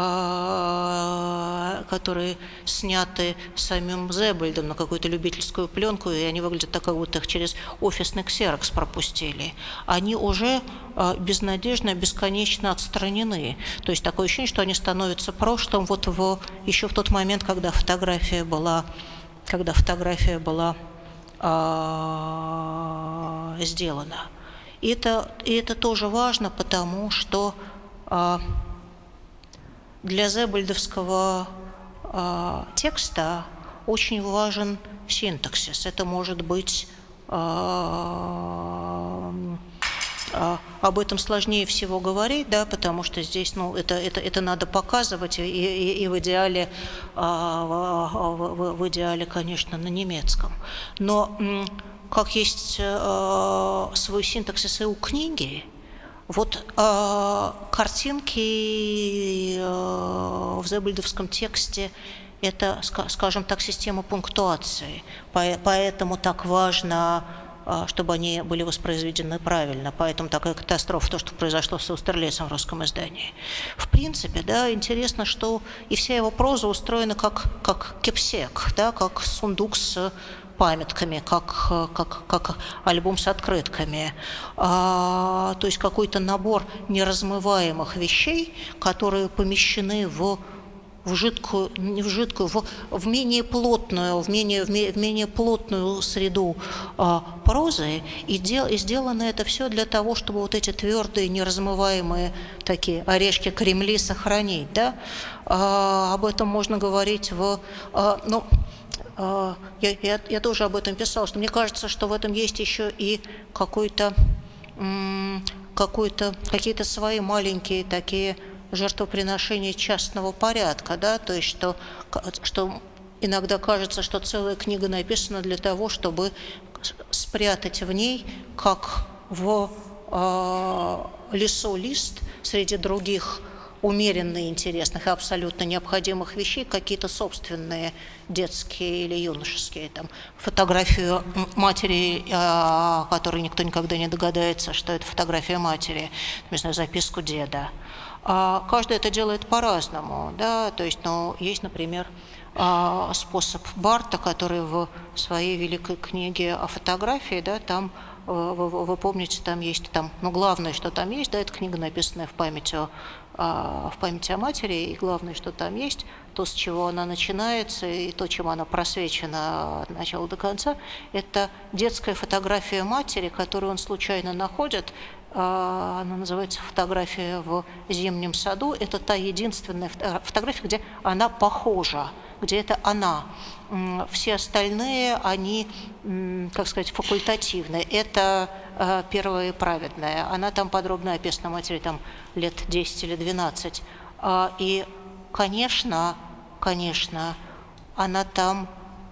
Speaker 1: которые сняты самим Зебальдом на какую-то любительскую пленку, и они выглядят так, как будто их через офисный ксерокс пропустили. Они уже безнадежно, бесконечно отстранены. То есть такое ощущение, что они становятся прошлым вот в, еще в тот момент, когда фотография была, когда фотография была а, сделана. И это, и это тоже важно, потому что для зебальдовского э, текста очень важен синтаксис. Это может быть, э, э, об этом сложнее всего говорить, да, потому что здесь, ну, это, это, это надо показывать, и, и, и в идеале, э, в, в идеале, конечно, на немецком. Но э, как есть э, свой синтаксис и у книги, вот э, картинки э, в зебальдовском тексте – это, скажем так, система пунктуации, поэтому так важно, э, чтобы они были воспроизведены правильно, поэтому такая катастрофа, то, что произошло с Аустерлицем в русском издании. В принципе, да, интересно, что и вся его проза устроена как, как кепсек, да, как сундук с памятками, как, как, как альбом с открытками, а, то есть какой-то набор неразмываемых вещей, которые помещены в, в жидкую, не в жидкую, в, в менее плотную, в менее, в менее плотную среду а, прозы, и, дел, и сделано это все для того, чтобы вот эти твердые, неразмываемые такие орешки Кремли сохранить, да? А, об этом можно говорить в, а, ну, Я, я, я тоже об этом писала, что мне кажется, что в этом есть еще и какой-то, какой-то, какие-то свои маленькие такие жертвоприношения частного порядка, да, то есть что, что иногда кажется, что целая книга написана для того, чтобы спрятать в ней, как в э, лесу лист среди других умеренно интересных и абсолютно необходимых вещей, какие-то собственные детские или юношеские. Там, фотографию матери, о которой никто никогда не догадается, что это фотография матери, не знаю, записку деда. А каждый это делает по-разному. Да? То есть, ну, есть, например, способ Барта, который в своей великой книге о фотографии, да, там, вы, вы помните, там есть, там, ну, главное, что там есть, да, это книга, написанная в память о в памяти о матери, и главное, что там есть, то, с чего она начинается, и то, чем она просвечена от начала до конца, это детская фотография матери, которую он случайно находит. Она называется «Фотография в зимнем саду». Это та единственная фотография, где она похожа, где это она. Все остальные, они, как сказать, факультативные. Это первая и праведная. Она там подробно описана, матери там лет десять или двенадцать. И, конечно, конечно, она там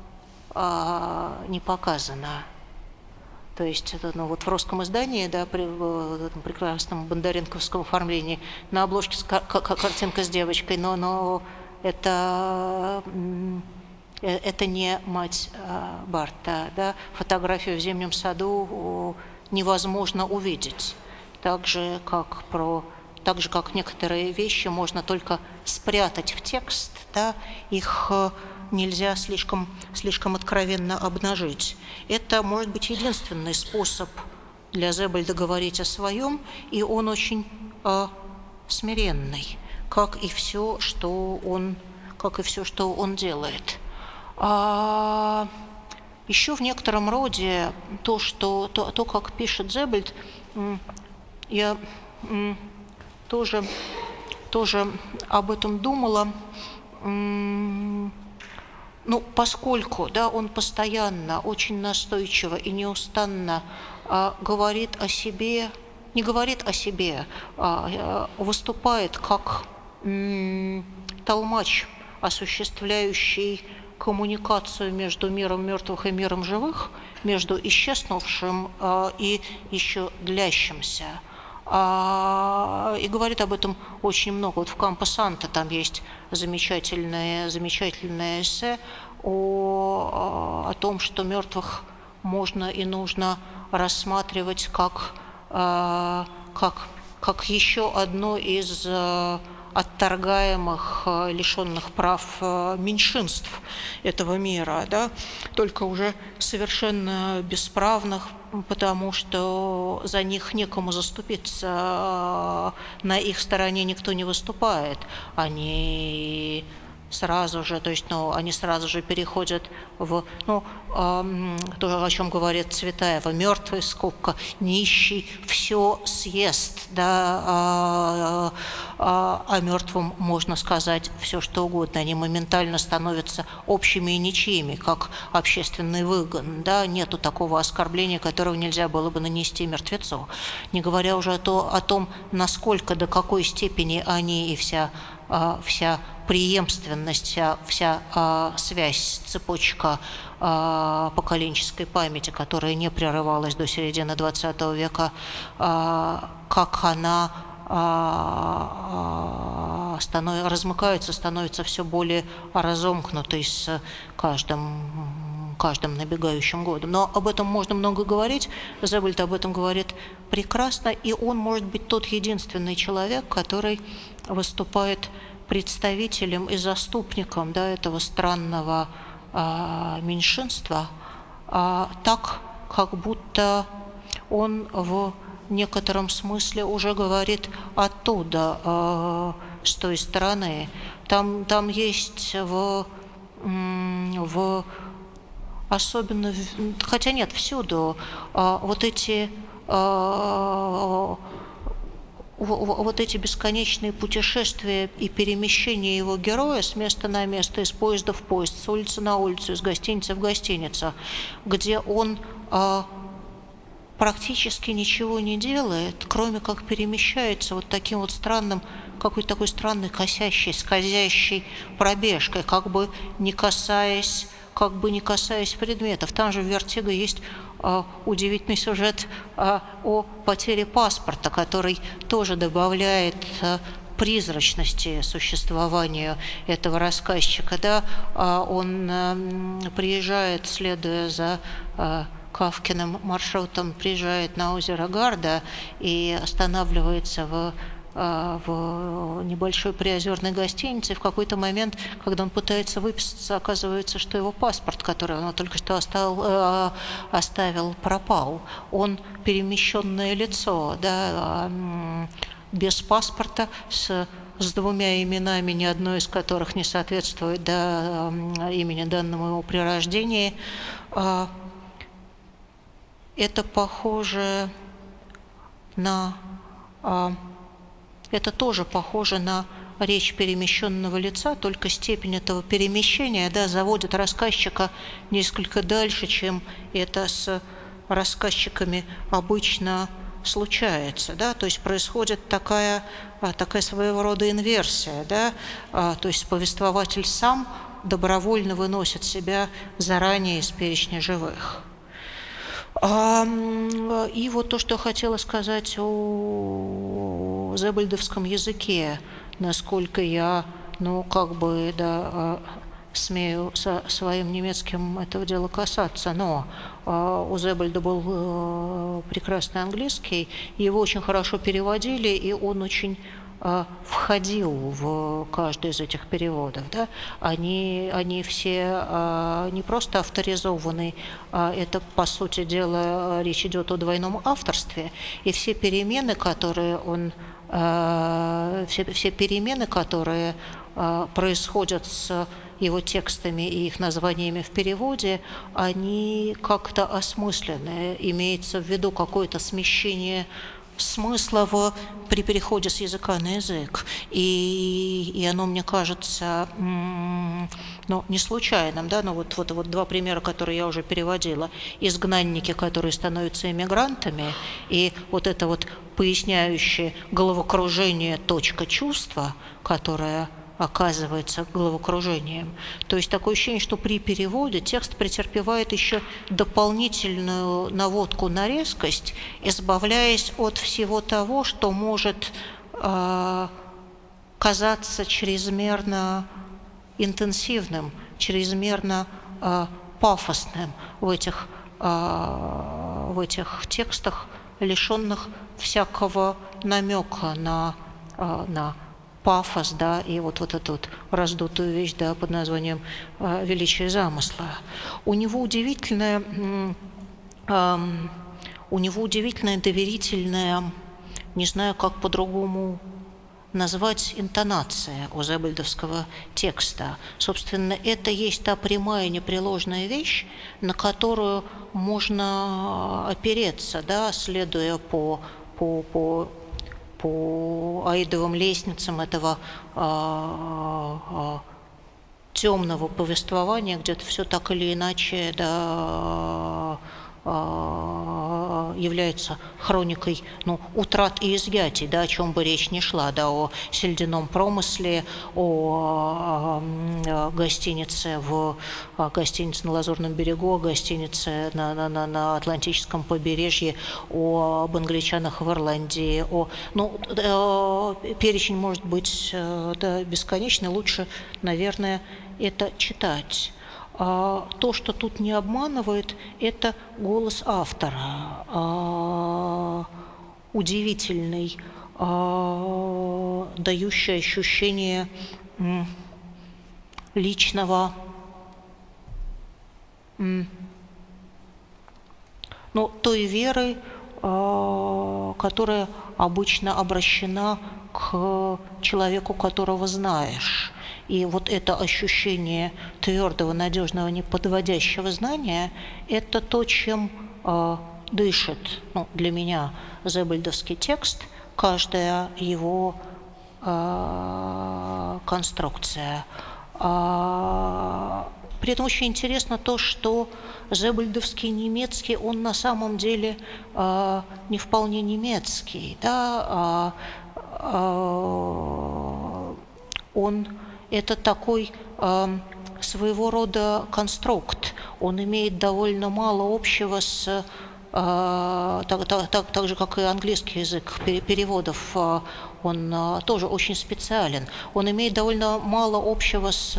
Speaker 1: не показана. То есть это, ну, вот в русском издании, да, при в этом прекрасном бондаренковском оформлении на обложке картинка с девочкой, но, но это, это не мать Барта. Да? Фотографию в зимнем саду невозможно увидеть. Так же, как про, так же, как некоторые вещи можно только спрятать в текст, да? Их нельзя слишком, слишком откровенно обнажить. Это может быть единственный способ для Зебальда говорить о своем, и он очень э, смиренный, как и все, что он, как и все, что он делает. А, еще в некотором роде то, что, то, то как пишет Зебальд, я тоже, тоже об этом думала. Ну, поскольку, да, он постоянно, очень настойчиво и неустанно а, говорит о себе, не говорит о себе, а выступает как м, толмач, осуществляющий коммуникацию между миром мертвых и миром живых, между исчезнувшим а, и еще длящимся. А, и говорит об этом очень много. Вот в «Кампо Санто» там есть замечательное, замечательное эссе о, о том, что мертвых можно и нужно рассматривать как, как, как еще одно из отторгаемых, лишенных прав меньшинств этого мира, да, только уже совершенно бесправных, потому что за них некому заступиться, на их стороне никто не выступает. Они сразу же, то есть, ну, они сразу же переходят в, ну, э, то, о чем говорит Цветаева, мертвый, скобка, нищий, все съест, да, а, а, а мертвым можно сказать все, что угодно. Они моментально становятся общими и ничьими, как общественный выгон, да, нету такого оскорбления, которого нельзя было бы нанести мертвецу, не говоря уже о, то, о том, насколько, до какой степени они и вся, вся преемственность, вся, вся а, связь, цепочка а, поколенческой памяти, которая не прерывалась до середины двадцатого века, а, как она а, станов, размыкается, становится все более разомкнутой с каждым, каждым набегающим годом. Но об этом можно много говорить, Зебальд об этом говорит прекрасно, и он может быть тот единственный человек, который выступает представителем и заступником, да, этого странного а, меньшинства, а, так, как будто он в некотором смысле уже говорит оттуда, а, с той стороны. Там, там есть в, в особенно, хотя нет, всюду а, вот эти а, вот эти бесконечные путешествия и перемещения его героя с места на место, из поезда в поезд, с улицы на улицу, из гостиницы в гостиницу, где он а, практически ничего не делает, кроме как перемещается вот таким вот странным, какой-то такой странной косящей, скользящей пробежкой, как бы не касаясь, как бы не касаясь предметов. Там же в «Вертиго» есть а, удивительный сюжет а, о потере паспорта, который тоже добавляет а, призрачности существованию этого рассказчика. Да? А, он а, приезжает, следуя за а, Кафкиным маршрутом, приезжает на озеро Гарда и останавливается в в небольшой приозерной гостинице. В какой-то момент, когда он пытается выписаться, оказывается, что его паспорт, который он только что оставил, оставил пропал. Он перемещенное лицо, да, без паспорта, с, с двумя именами, ни одно из которых не соответствует, да, имени, данному ему при рождении. Это похоже на... Это тоже похоже на речь перемещенного лица, только степень этого перемещения, да, заводит рассказчика несколько дальше, чем это с рассказчиками обычно случается. Да? То есть происходит такая, такая своего рода инверсия. Да? То есть повествователь сам добровольно выносит себя заранее из перечня живых. И вот то, что хотела сказать о зебальдовском языке, насколько я, ну, как бы, да, смею со своим немецким этого дела касаться, но у Зебальда был прекрасный английский, его очень хорошо переводили, и он очень входил в каждый из этих переводов. Да? Они, они все не просто авторизованы, а это, по сути дела, речь идет о двойном авторстве, и все перемены, которые он, все, все перемены, которые происходят с его текстами и их названиями в переводе, они как-то осмыслены, имеется в виду какое-то смещение смысла в, при переходе с языка на язык. И, и оно, мне кажется, ну, не случайным. Да? Ну, вот, вот, вот два примера, которые я уже переводила. Изгнанники, которые становятся иммигрантами, и вот это вот поясняющее головокружение точка чувства, которое оказывается головокружением. То есть такое ощущение, что при переводе текст претерпевает еще дополнительную наводку на резкость, избавляясь от всего того, что может э, казаться чрезмерно интенсивным, чрезмерно э, пафосным в этих, э, в этих текстах, лишенных всякого намека на, э, на пафос, да, и вот, вот эту вот раздутую вещь, да, под названием э, «Величие замысла». У него удивительная, э, у него удивительная доверительная, не знаю, как по-другому назвать, интонация у зебальдовского текста. Собственно, это есть та прямая непреложная вещь, на которую можно опереться, да, следуя по, по, по по аидовым лестницам этого а, а, темного повествования, где-то все так или иначе, да, а, является хроникой, ну, утрат и изъятий, да, о чем бы речь ни шла, да, о сельдяном промысле, о а, гостинице в а, гостинице на Лазурном берегу, о гостинице на, на, на, на Атлантическом побережье, о, об англичанах в Ирландии, о, ну, да, перечень может быть, да, бесконечный, лучше, наверное, это читать. А то, что тут не обманывает, это голос автора, а, удивительный, а, дающий ощущение м, личного, м, ну, той веры, а, которая обычно обращена к человеку, которого знаешь. И вот это ощущение твердого, надежного, неподводящего знания – это то, чем э, дышит, ну, для меня зебальдовский текст, каждая его э, конструкция. А, при этом очень интересно то, что зебальдовский немецкий, он на самом деле э, не вполне немецкий, да, а, а, он это такой э, своего рода конструкт. Он имеет довольно мало общего с, э, так, так, так, так же, как и английский язык переводов, э, он э, тоже очень специален. Он имеет довольно мало общего с,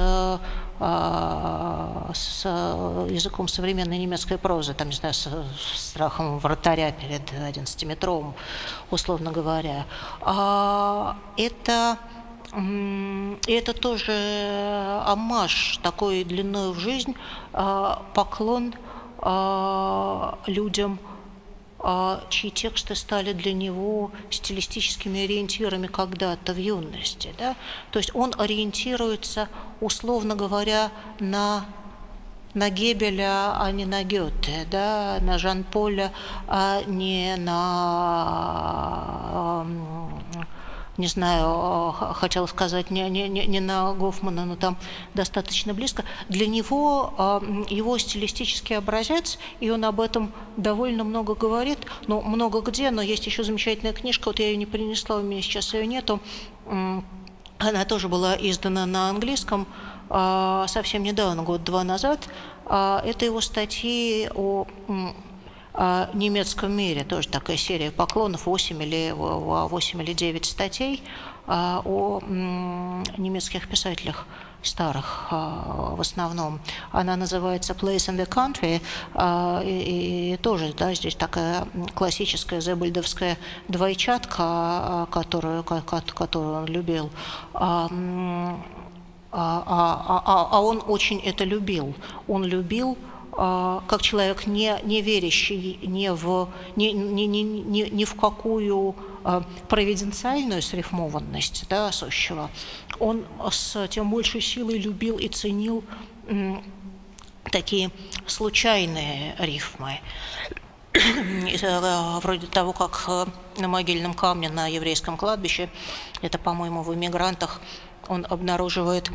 Speaker 1: э, с языком современной немецкой прозы, там, не знаю, с, с страхом вратаря перед одиннадцатиметровым, условно говоря. А, это... И это тоже оммаж, такой длиною в жизнь, поклон людям, чьи тексты стали для него стилистическими ориентирами когда-то в юности. Да? То есть он ориентируется, условно говоря, на, на Гебеля, а не на Гёте, да? На Жан-Поля, а не на... не знаю, хотела сказать, не, не, не на Гофмана, но там достаточно близко. Для него его стилистический образец, и он об этом довольно много говорит, ну, много где, но есть еще замечательная книжка, вот я ее не принесла, у меня сейчас ее нету, она тоже была издана на английском совсем недавно, год-два назад. Это его статьи о о немецком мире, тоже такая серия поклонов, восемь или, восемь или девять статей о немецких писателях старых в основном. Она называется «Place in the Country», и, и тоже, да, здесь такая классическая зебальдовская двойчатка, которую, которую он любил. А, а, а, а он очень это любил. Он любил как человек, не, не верящий ни в, ни, ни, ни, ни, ни в какую провиденциальную срифмованность, да, сущего, он с тем большей силой любил и ценил м, такие случайные рифмы. вроде того, как на могильном камне на еврейском кладбище, это, по-моему, в «Эмигрантах», он обнаруживает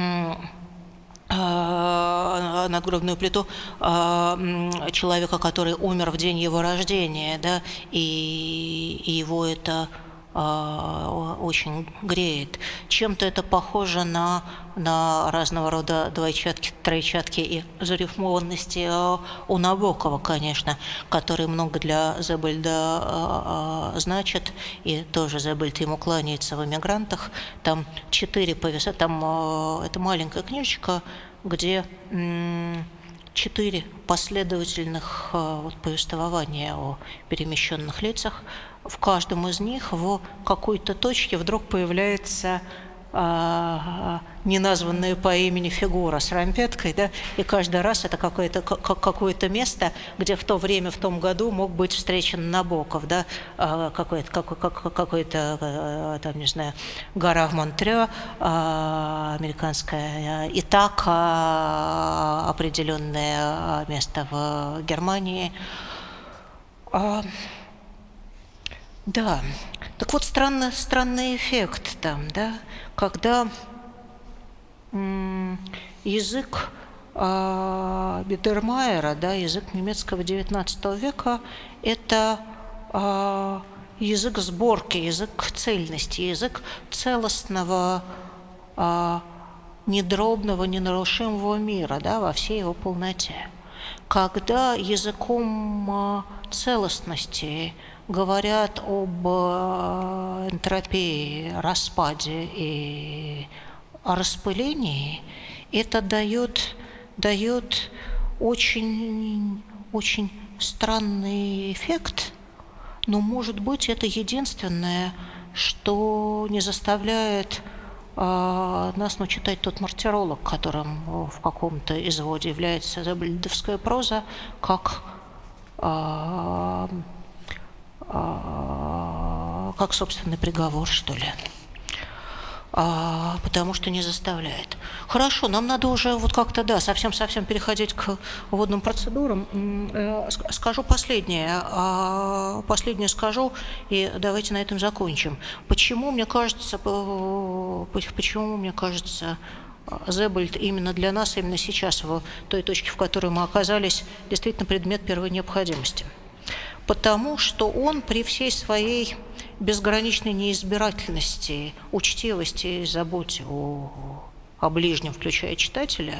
Speaker 1: надгробную плиту человека, который умер в день его рождения, да, и, и его это очень греет. Чем-то это похоже на, на разного рода двойчатки, тройчатки и зарифмованности у Набокова, конечно, который много для Зебельда значит, и тоже Зебельд ему кланяется в «Эмигрантах». Там четыре повеса, там это маленькая книжечка, где четыре последовательных вот, повествования о перемещенных лицах. В каждом из них в какой-то точке вдруг появляется а, неназванная по имени фигура с рампеткой, да, и каждый раз это какое-то какое-то место, где в то время, в том году мог быть встречен Набоков, да, а, какой-то, какой, какой-то, там, не знаю, гора в Монтрё, а, американская, Итака, определенное место в Германии. А, Да, так вот странно, странный эффект там, да, когда м, язык а, Бидермайера, да, язык немецкого девятнадцатого века, это а, язык сборки, язык цельности, язык целостного, а, недробного, ненарушимого мира, да, во всей его полноте. Когда языком а, целостности говорят об энтропии, распаде и о распылении, это дает, дает очень, очень странный эффект, но, может быть, это единственное, что не заставляет а, нас ну, читать тот мартиролог, которым в каком-то изводе является зебельдовская проза, как а, как собственный приговор, что ли, а, потому что не заставляет. Хорошо, нам надо уже вот как-то, да, совсем-совсем переходить к вводным процедурам. Скажу последнее, последнее скажу, и давайте на этом закончим. Почему, мне кажется, почему, мне кажется, Зебельд именно для нас, именно сейчас, в той точке, в которой мы оказались, действительно предмет первой необходимости? Потому что он при всей своей безграничной неизбирательности, учтивости и заботе о, о ближнем, включая читателя,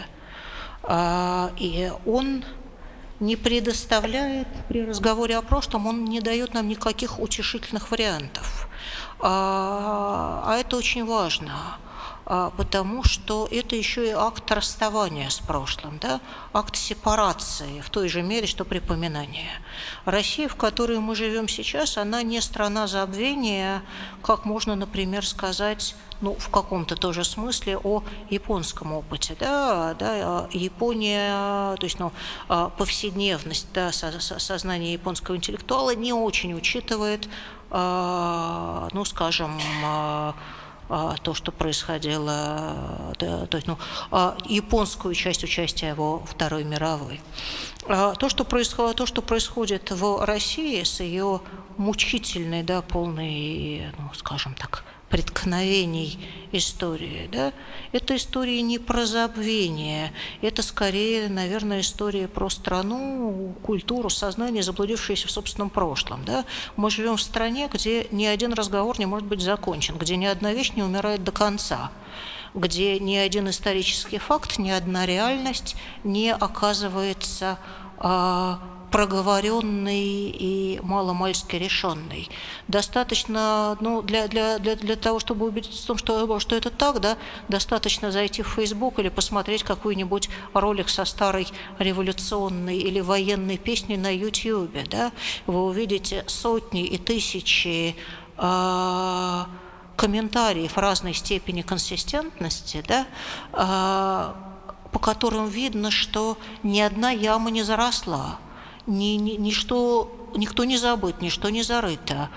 Speaker 1: и он не предоставляет при разговоре о прошлом, он не дает нам никаких утешительных вариантов. А это очень важно, потому что это еще и акт расставания с прошлым, да? Акт сепарации в той же мере, что припоминание. Россия, в которой мы живем сейчас, она не страна забвения, как можно, например, сказать, ну, в каком-то тоже смысле о японском опыте. Да? Да? Япония, то есть ну, повседневность, да, сознание японского интеллектуала не очень учитывает, ну, скажем, то, что происходило, да, то есть, ну, японскую часть участия во Второй мировой. То, что происходит, то, что происходит в России с ее мучительной, да, полной, ну, скажем так, преткновений истории, да, это история не про забвение, это скорее, наверное, история про страну, культуру, сознание, заблудившееся в собственном прошлом. Да. Мы живем в стране, где ни один разговор не может быть закончен, где ни одна вещь не умирает до конца, где ни один исторический факт, ни одна реальность не оказывается а, проговоренный и маломальски решенный. Достаточно, ну, для, для, для, для того, чтобы убедиться в том, что, что это так, да, достаточно зайти в Facebook или посмотреть какой-нибудь ролик со старой революционной или военной песней на YouTube. Да. Вы увидите сотни и тысячи э, комментариев разной степени консистентности, да, э, по которым видно, что ни одна яма не заросла. Ни, ни, ничто никто не забыт, ничто не зарыто.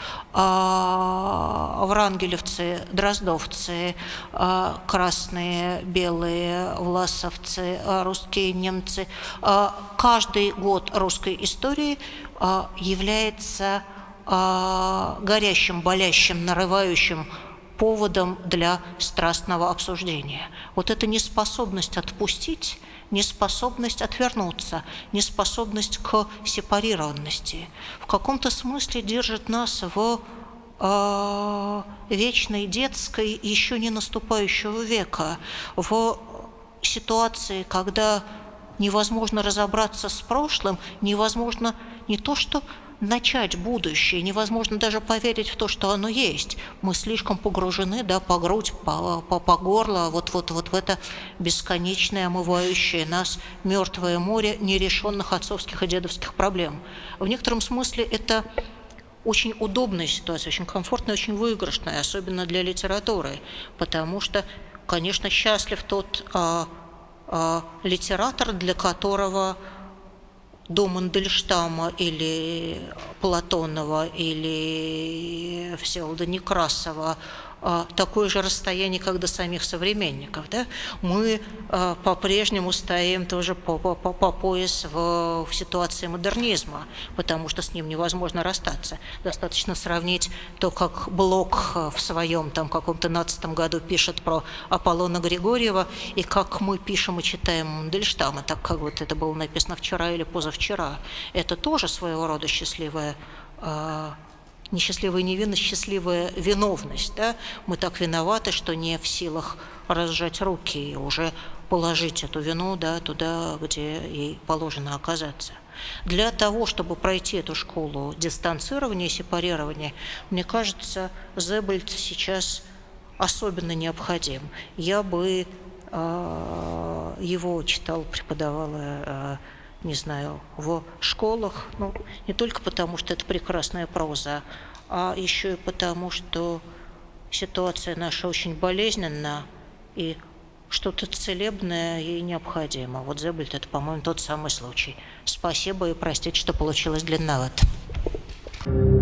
Speaker 1: А, врангелевцы, дроздовцы, а, красные, белые, власовцы, а, русские, немцы. А, каждый год русской истории а, является а, горящим, болящим, нарывающим поводом для страстного обсуждения. Вот эта неспособность отпустить, неспособность отвернуться, неспособность к сепарированности в каком-то смысле держит нас в э, вечной детской, еще не наступающего века, в ситуации, когда невозможно разобраться с прошлым, невозможно не то что начать будущее, невозможно даже поверить в то, что оно есть. Мы слишком погружены, да, по грудь, по, по, по горло, вот, вот, вот в это бесконечное, омывающее нас мертвое море нерешенных отцовских и дедовских проблем. В некотором смысле это очень удобная ситуация, очень комфортная, очень выигрышная, особенно для литературы, потому что, конечно, счастлив тот а, а, литератор, для которого до Мандельштама или Платонова или Всеволода Некрасова такое же расстояние, как до самих современников. Да? Мы по-прежнему стоим тоже по, по, по пояс в, в ситуации модернизма, потому что с ним невозможно расстаться. Достаточно сравнить то, как Блок в своем там каком-то тринадцатом году пишет про Аполлона Григорьева, и как мы пишем и читаем Мандельштама, так как вот это было написано вчера или позавчера. Это тоже своего рода счастливая несчастливая невинность, счастливая виновность. Да? Мы так виноваты, что не в силах разжать руки и уже положить эту вину, да, туда, где ей положено оказаться. Для того, чтобы пройти эту школу дистанцирования и сепарирования, мне кажется, Зебальд сейчас особенно необходим. Я бы э, его читал, преподавала э, не знаю, в школах, ну, не только потому, что это прекрасная проза, а еще и потому, что ситуация наша очень болезненна, и что-то целебное ей необходимо. Вот Зебальд – это, по-моему, тот самый случай. Спасибо и простите, что получилось длинновато.